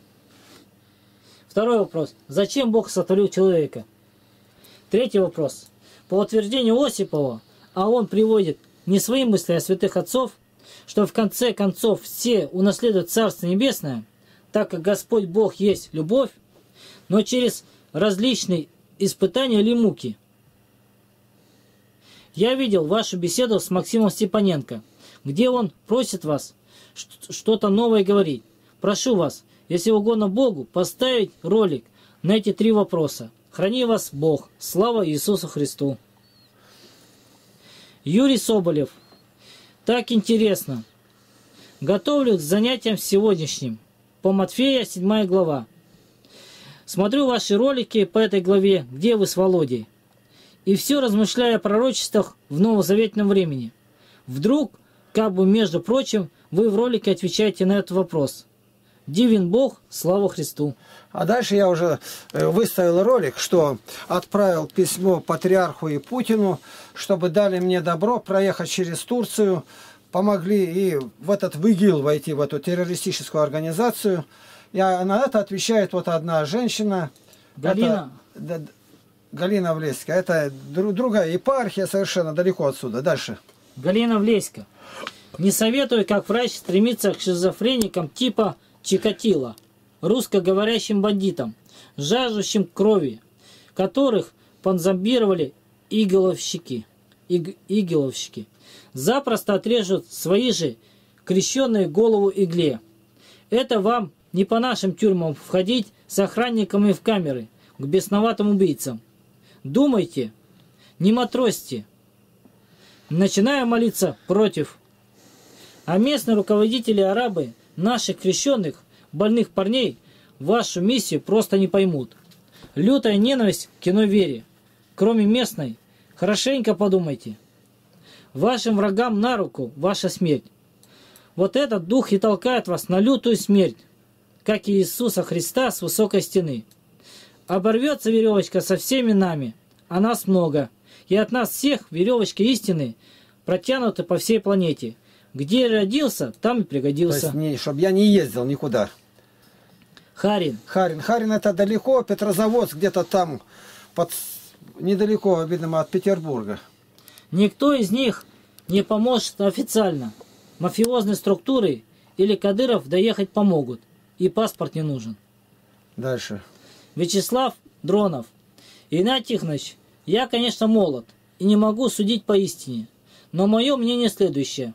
Второй вопрос. Зачем Бог сотворил человека? Третий вопрос. По утверждению Осипова, а он приводит не свои мысли, а святых отцов, что в конце концов все унаследуют Царство Небесное, так как Господь Бог есть любовь, но через различные испытания или муки. Я видел вашу беседу с Максимом Степаненко, где он просит вас что-то новое говорить. Прошу вас, если угодно Богу, поставить ролик на эти три вопроса. Храни вас Бог. Слава Иисусу Христу. Юрий Соболев. Так интересно. Готовлюсь к занятиям сегодняшним. По Матфея, седьмая глава. Смотрю ваши ролики по этой главе, где вы с Володей. И все размышляя о пророчествах в новозаветном времени. Вдруг, как бы между прочим, вы в ролике отвечаете на этот вопрос. Дивен Бог, слава Христу. А дальше я уже выставил ролик, что отправил письмо патриарху и Путину, чтобы дали мне добро проехать через Турцию, помогли и в этот в ИГИЛ войти, в эту террористическую организацию. И на это отвечает вот одна женщина. Галина. Это, Галина Влеська. Это другая епархия, совершенно далеко отсюда. Дальше. Галина Влеська. Не советую, как врач, стремиться к шизофреникам типа Чикатило, русскоговорящим бандитам, жаждущим крови, которых подзомбировали игиловщики. Иг, игиловщики. Запросто отрежут свои же крещенные голову игле. Это вам не по нашим тюрьмам входить с охранниками в камеры к бесноватым убийцам. Думайте, не матросьте. Начинаю молиться против. А местные руководители арабы, наших крещенных, больных парней, вашу миссию просто не поймут. Лютая ненависть к иной вере, кроме местной, хорошенько подумайте. Вашим врагам на руку ваша смерть. Вот этот дух и толкает вас на лютую смерть, как и Иисуса Христа с высокой стены. Оборвется веревочка со всеми нами, а нас много, и от нас всех веревочки истины протянуты по всей планете. Где родился, там и пригодился. То есть, не, чтобы я не ездил никуда. Харин. Харин. Харин это далеко, Петрозаводск где-то там, под, недалеко, видимо, от Петербурга. Никто из них не поможет официально. Мафиозные структуры или Кадыров доехать помогут. И паспорт не нужен. Дальше. Вячеслав Дронов. Игнат Тихонович, я, конечно, молод и не могу судить поистине. Но мое мнение следующее.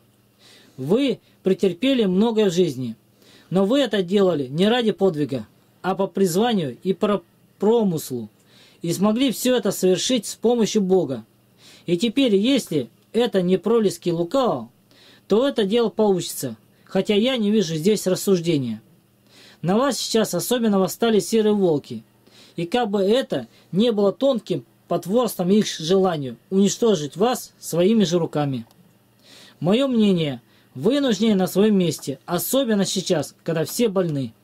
Вы претерпели многое в жизни. Но вы это делали не ради подвига, а по призванию и по промыслу. И смогли все это совершить с помощью Бога. И теперь, если это не пролески лукавого, то это дело получится, хотя я не вижу здесь рассуждения. На вас сейчас особенно восстали серые волки, и как бы это не было тонким потворством их желанию уничтожить вас своими же руками. Мое мнение, вы нужнее на своем месте, особенно сейчас, когда все больны.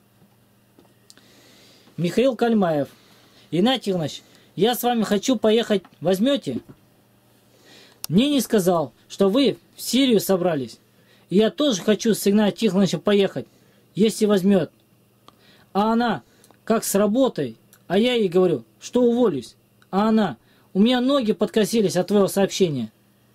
Михаил Кальмаев. Игнат Тихонович, я с вами хочу поехать, возьмете? Мне не сказал, что вы в Сирию собрались. И я тоже хочу с Игнатом Тихоновичем поехать, если возьмет. А она, как с работой, а я ей говорю, что уволюсь. А она, у меня ноги подкосились от твоего сообщения.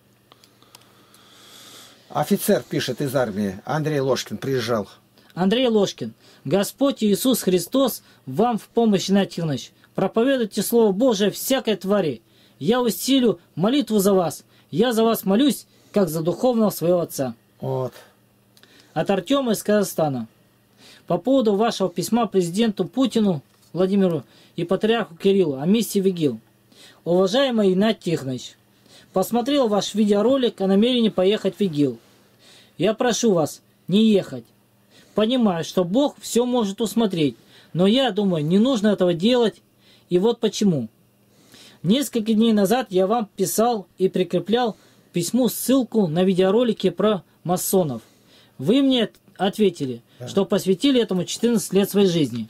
Офицер пишет из армии, Андрей Ложкин приезжал. Андрей Ложкин. Господь Иисус Христос вам в помощь, Игнат Тихонович. Проповедуйте Слово Божие всякой твари. Я усилю молитву за вас. Я за вас молюсь, как за духовного своего отца. Вот. От Артема из Казахстана. По поводу вашего письма президенту Путину Владимиру и патриарху Кириллу о миссии в ИГИЛ. Уважаемый Игнат Тихонович, посмотрел ваш видеоролик о намерении поехать в ИГИЛ. Я прошу вас не ехать. Понимаю, что Бог все может усмотреть, но я думаю, не нужно этого делать, и вот почему. Несколько дней назад я вам писал и прикреплял к письму ссылку на видеоролики про масонов. Вы мне ответили, да, что посвятили этому четырнадцать лет своей жизни.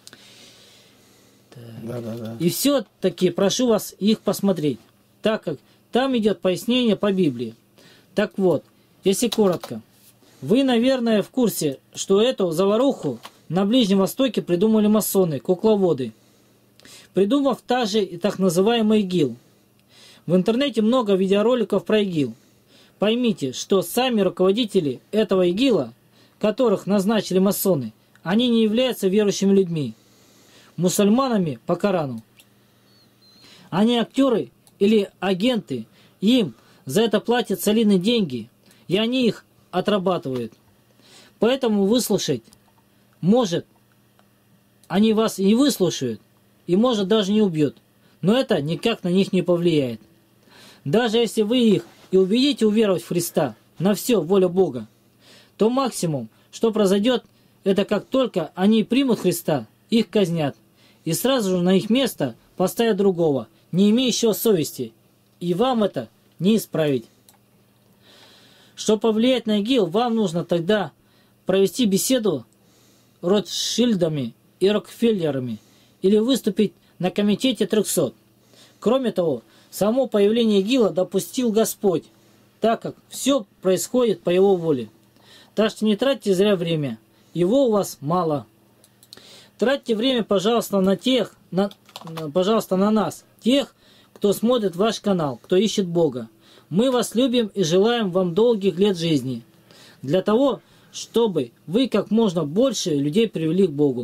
Да, да, да. И все-таки прошу вас их посмотреть, так как там идет пояснение по Библии. Так вот, если коротко, вы, наверное, в курсе, что эту заваруху на Ближнем Востоке придумали масоны, кукловоды, придумав также и так называемый ИГИЛ. В интернете много видеороликов про ИГИЛ. Поймите, что сами руководители этого ИГИЛа, которых назначили масоны, они не являются верующими людьми, мусульманами по Корану. Они актеры или агенты, им за это платят солидные деньги, и они их отрабатывают. Поэтому выслушать, может, они вас и не выслушают, и может даже не убьют. но это никак на них не повлияет. Даже если вы их и убедите уверовать в Христа на все волю Бога, то максимум, что произойдет, это как только они примут Христа, их казнят, и сразу же на их место поставят другого, не имеющего совести, и вам это не исправить. Чтобы повлиять на ИГИЛ, вам нужно тогда провести беседу с Ротшильдами и Рокфеллерами или выступить на комитете трехсот. Кроме того, само появление ИГИЛа допустил Господь, так как все происходит по Его воле. Так что не тратьте зря время, его у вас мало. Тратьте время, пожалуйста, на тех, на, пожалуйста, на нас, тех, кто смотрит ваш канал, кто ищет Бога. Мы вас любим и желаем вам долгих лет жизни, для того, чтобы вы как можно больше людей привели к Богу.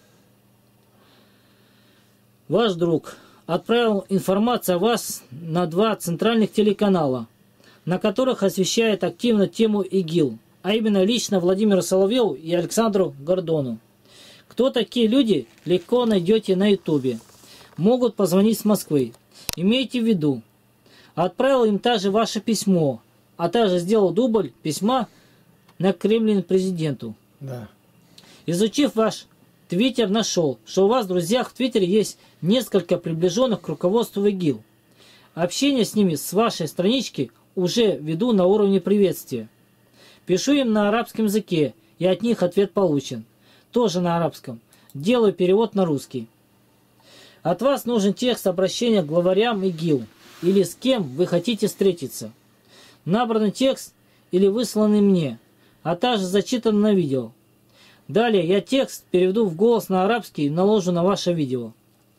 Ваш друг отправил информацию о вас на два центральных телеканала, на которых освещает активно тему ИГИЛ, а именно лично Владимиру Соловьеву и Александру Гордону. Кто такие люди, легко найдете на ютубе. Могут позвонить с Москвы. Имейте в виду, отправил им также ваше письмо, а также сделал дубль письма на Кремлин президенту. Да. Изучив ваш Твиттер, нашел, что у вас в друзьях в Твиттере есть несколько приближенных к руководству ИГИЛ. Общение с ними с вашей странички уже веду на уровне приветствия. Пишу им на арабском языке, и от них ответ получен. Тоже на арабском. Делаю перевод на русский. От вас нужен текст обращения к главарям ИГИЛ, или с кем вы хотите встретиться. Набранный текст или высланный мне, а также зачитан на видео. Далее я текст переведу в голос на арабский и наложу на ваше видео.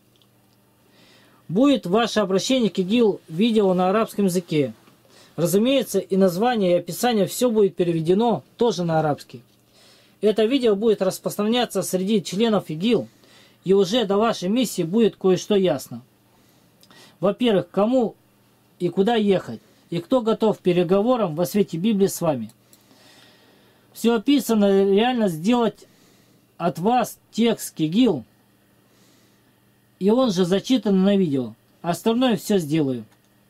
Будет ваше обращение к ИГИЛ видео на арабском языке. Разумеется, и название, и описание все будет переведено тоже на арабский. Это видео будет распространяться среди членов ИГИЛ, и уже до вашей миссии будет кое-что ясно. Во-первых, кому и куда ехать, и кто готов к переговорам во свете Библии с вами. Все описано реально сделать от вас текст к ИГИЛ, и он же зачитан на видео. Остальное все сделаю.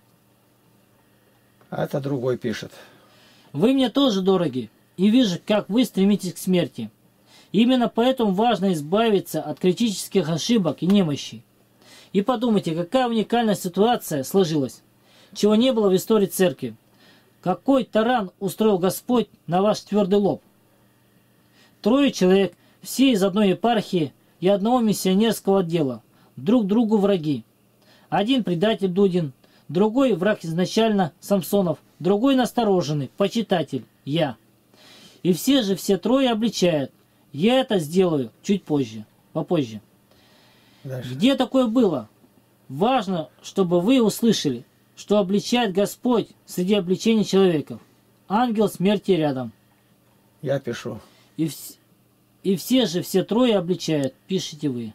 А это другой пишет. Вы мне тоже дороги, и вижу, как вы стремитесь к смерти. Именно поэтому важно избавиться от критических ошибок и немощи. И подумайте, какая уникальная ситуация сложилась, чего не было в истории церкви. Какой таран устроил Господь на ваш твердый лоб? Трое человек, все из одной епархии и одного миссионерского отдела, друг другу враги. Один предатель Дудин, другой враг изначально Самсонов, другой настороженный, почитатель, я. И все же все трое обличают. Я это сделаю чуть позже, попозже. Дальше. Где такое было? Важно, чтобы вы услышали, что обличает Господь среди обличений человеков. Ангел смерти рядом. Я пишу. И, вс и все же все трое обличают, пишите вы.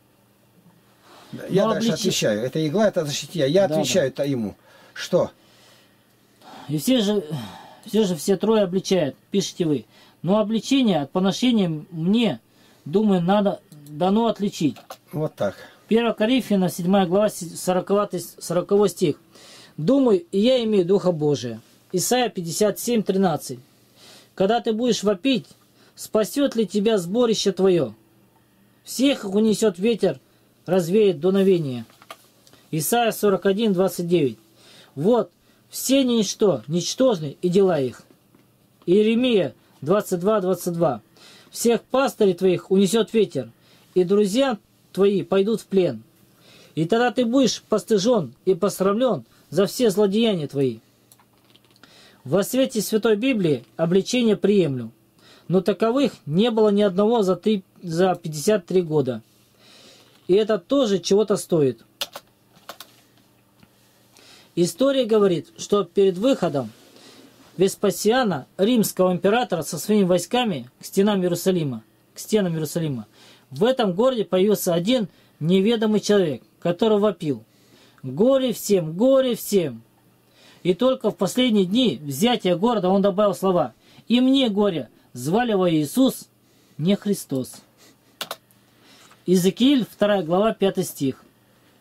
Я Но дальше облич... отвечаю. Это игла, это защития. Я да, отвечаю-то да. ему. Что? И все же, все же все трое обличают, пишите вы. Но обличение от поношения мне, думаю, надо дано отличить. Вот так. первое Коринфянам, седьмая глава, сороковой стих. «Думаю, и я имею Духа Божия». Исайя пятьдесят семь, тринадцать. «Когда ты будешь вопить, спасет ли тебя сборище твое? Всех их унесет ветер, развеет дуновение». Исайя сорок один, двадцать девять. «Вот, все ничто, ничтожны и дела их». Иеремия двадцать два, двадцать два. «Всех пастырей твоих унесет ветер, и друзья твои пойдут в плен. И тогда ты будешь постыжен и посрамлен за все злодеяния твои». Во свете Святой Библии обличения приемлю, но таковых не было ни одного за, три, за пятьдесят три года. И это тоже чего-то стоит. История говорит, что перед выходом Веспасиана, римского императора, со своими войсками к стенам Иерусалима, к стенам Иерусалима, в этом городе появился один неведомый человек, который вопил: «Горе всем, горе всем!» И только в последние дни взятия города он добавил слова: «И мне горе, звали его Иисус, не Христос». Иезекииль, вторая глава, пятый стих.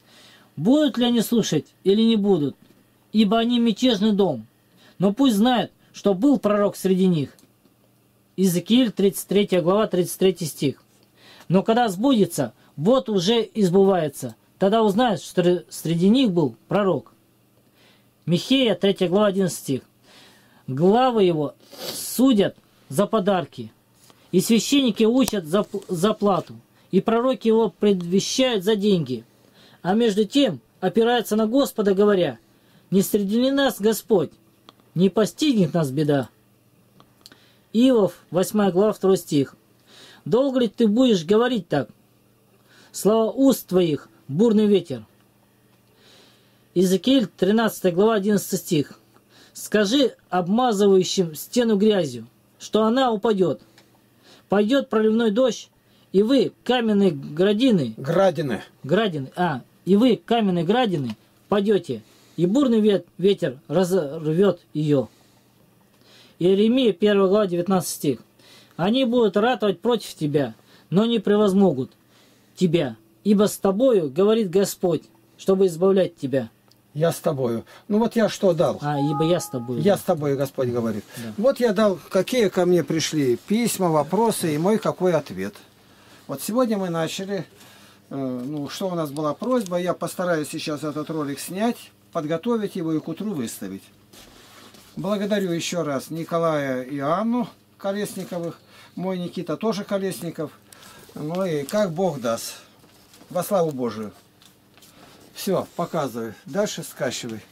Будут ли они слушать или не будут? Ибо они мятежный дом. Но пусть знают, что был пророк среди них. Иезекииль, тридцать третья глава, тридцать третий стих. Но когда сбудется, вот уже избывается. Тогда узнают, что среди них был пророк. Михея, третья глава, одиннадцатый стих. Главы его судят за подарки, и священники учат за, за плату, и пророки его предвещают за деньги. А между тем опираются на Господа, говоря: не среди ли нас Господь, не постигнет нас беда. Иов, восьмая глава, второй стих. Долго ли ты будешь говорить так? Слова уст твоих — бурный ветер. Иезекииль, тринадцатая глава, одиннадцатый стих. Скажи обмазывающим стену грязью, что она упадет. Пойдет проливной дождь, и вы, каменные градины... Градины. Градины, а, и вы, каменные градины, падете, и бурный вет, ветер разорвет ее. Иеремия, первая глава, девятнадцатый стих. Они будут ратовать против тебя, но не превозмогут тебя, ибо с тобою, говорит Господь, чтобы избавлять тебя. Я с тобою. Ну вот я что дал? А, ибо я с тобою. Я с тобой, Господь говорит. Да. Вот я дал, какие ко мне пришли письма, вопросы и мой какой ответ. Вот сегодня мы начали, э, ну что у нас была просьба, я постараюсь сейчас этот ролик снять, подготовить его и к утру выставить. Благодарю еще раз Николая и Анну Колесниковых, мой Никита тоже Колесников. Ну и как Бог даст. Во славу Божию. Все, показывай. Дальше скачивай.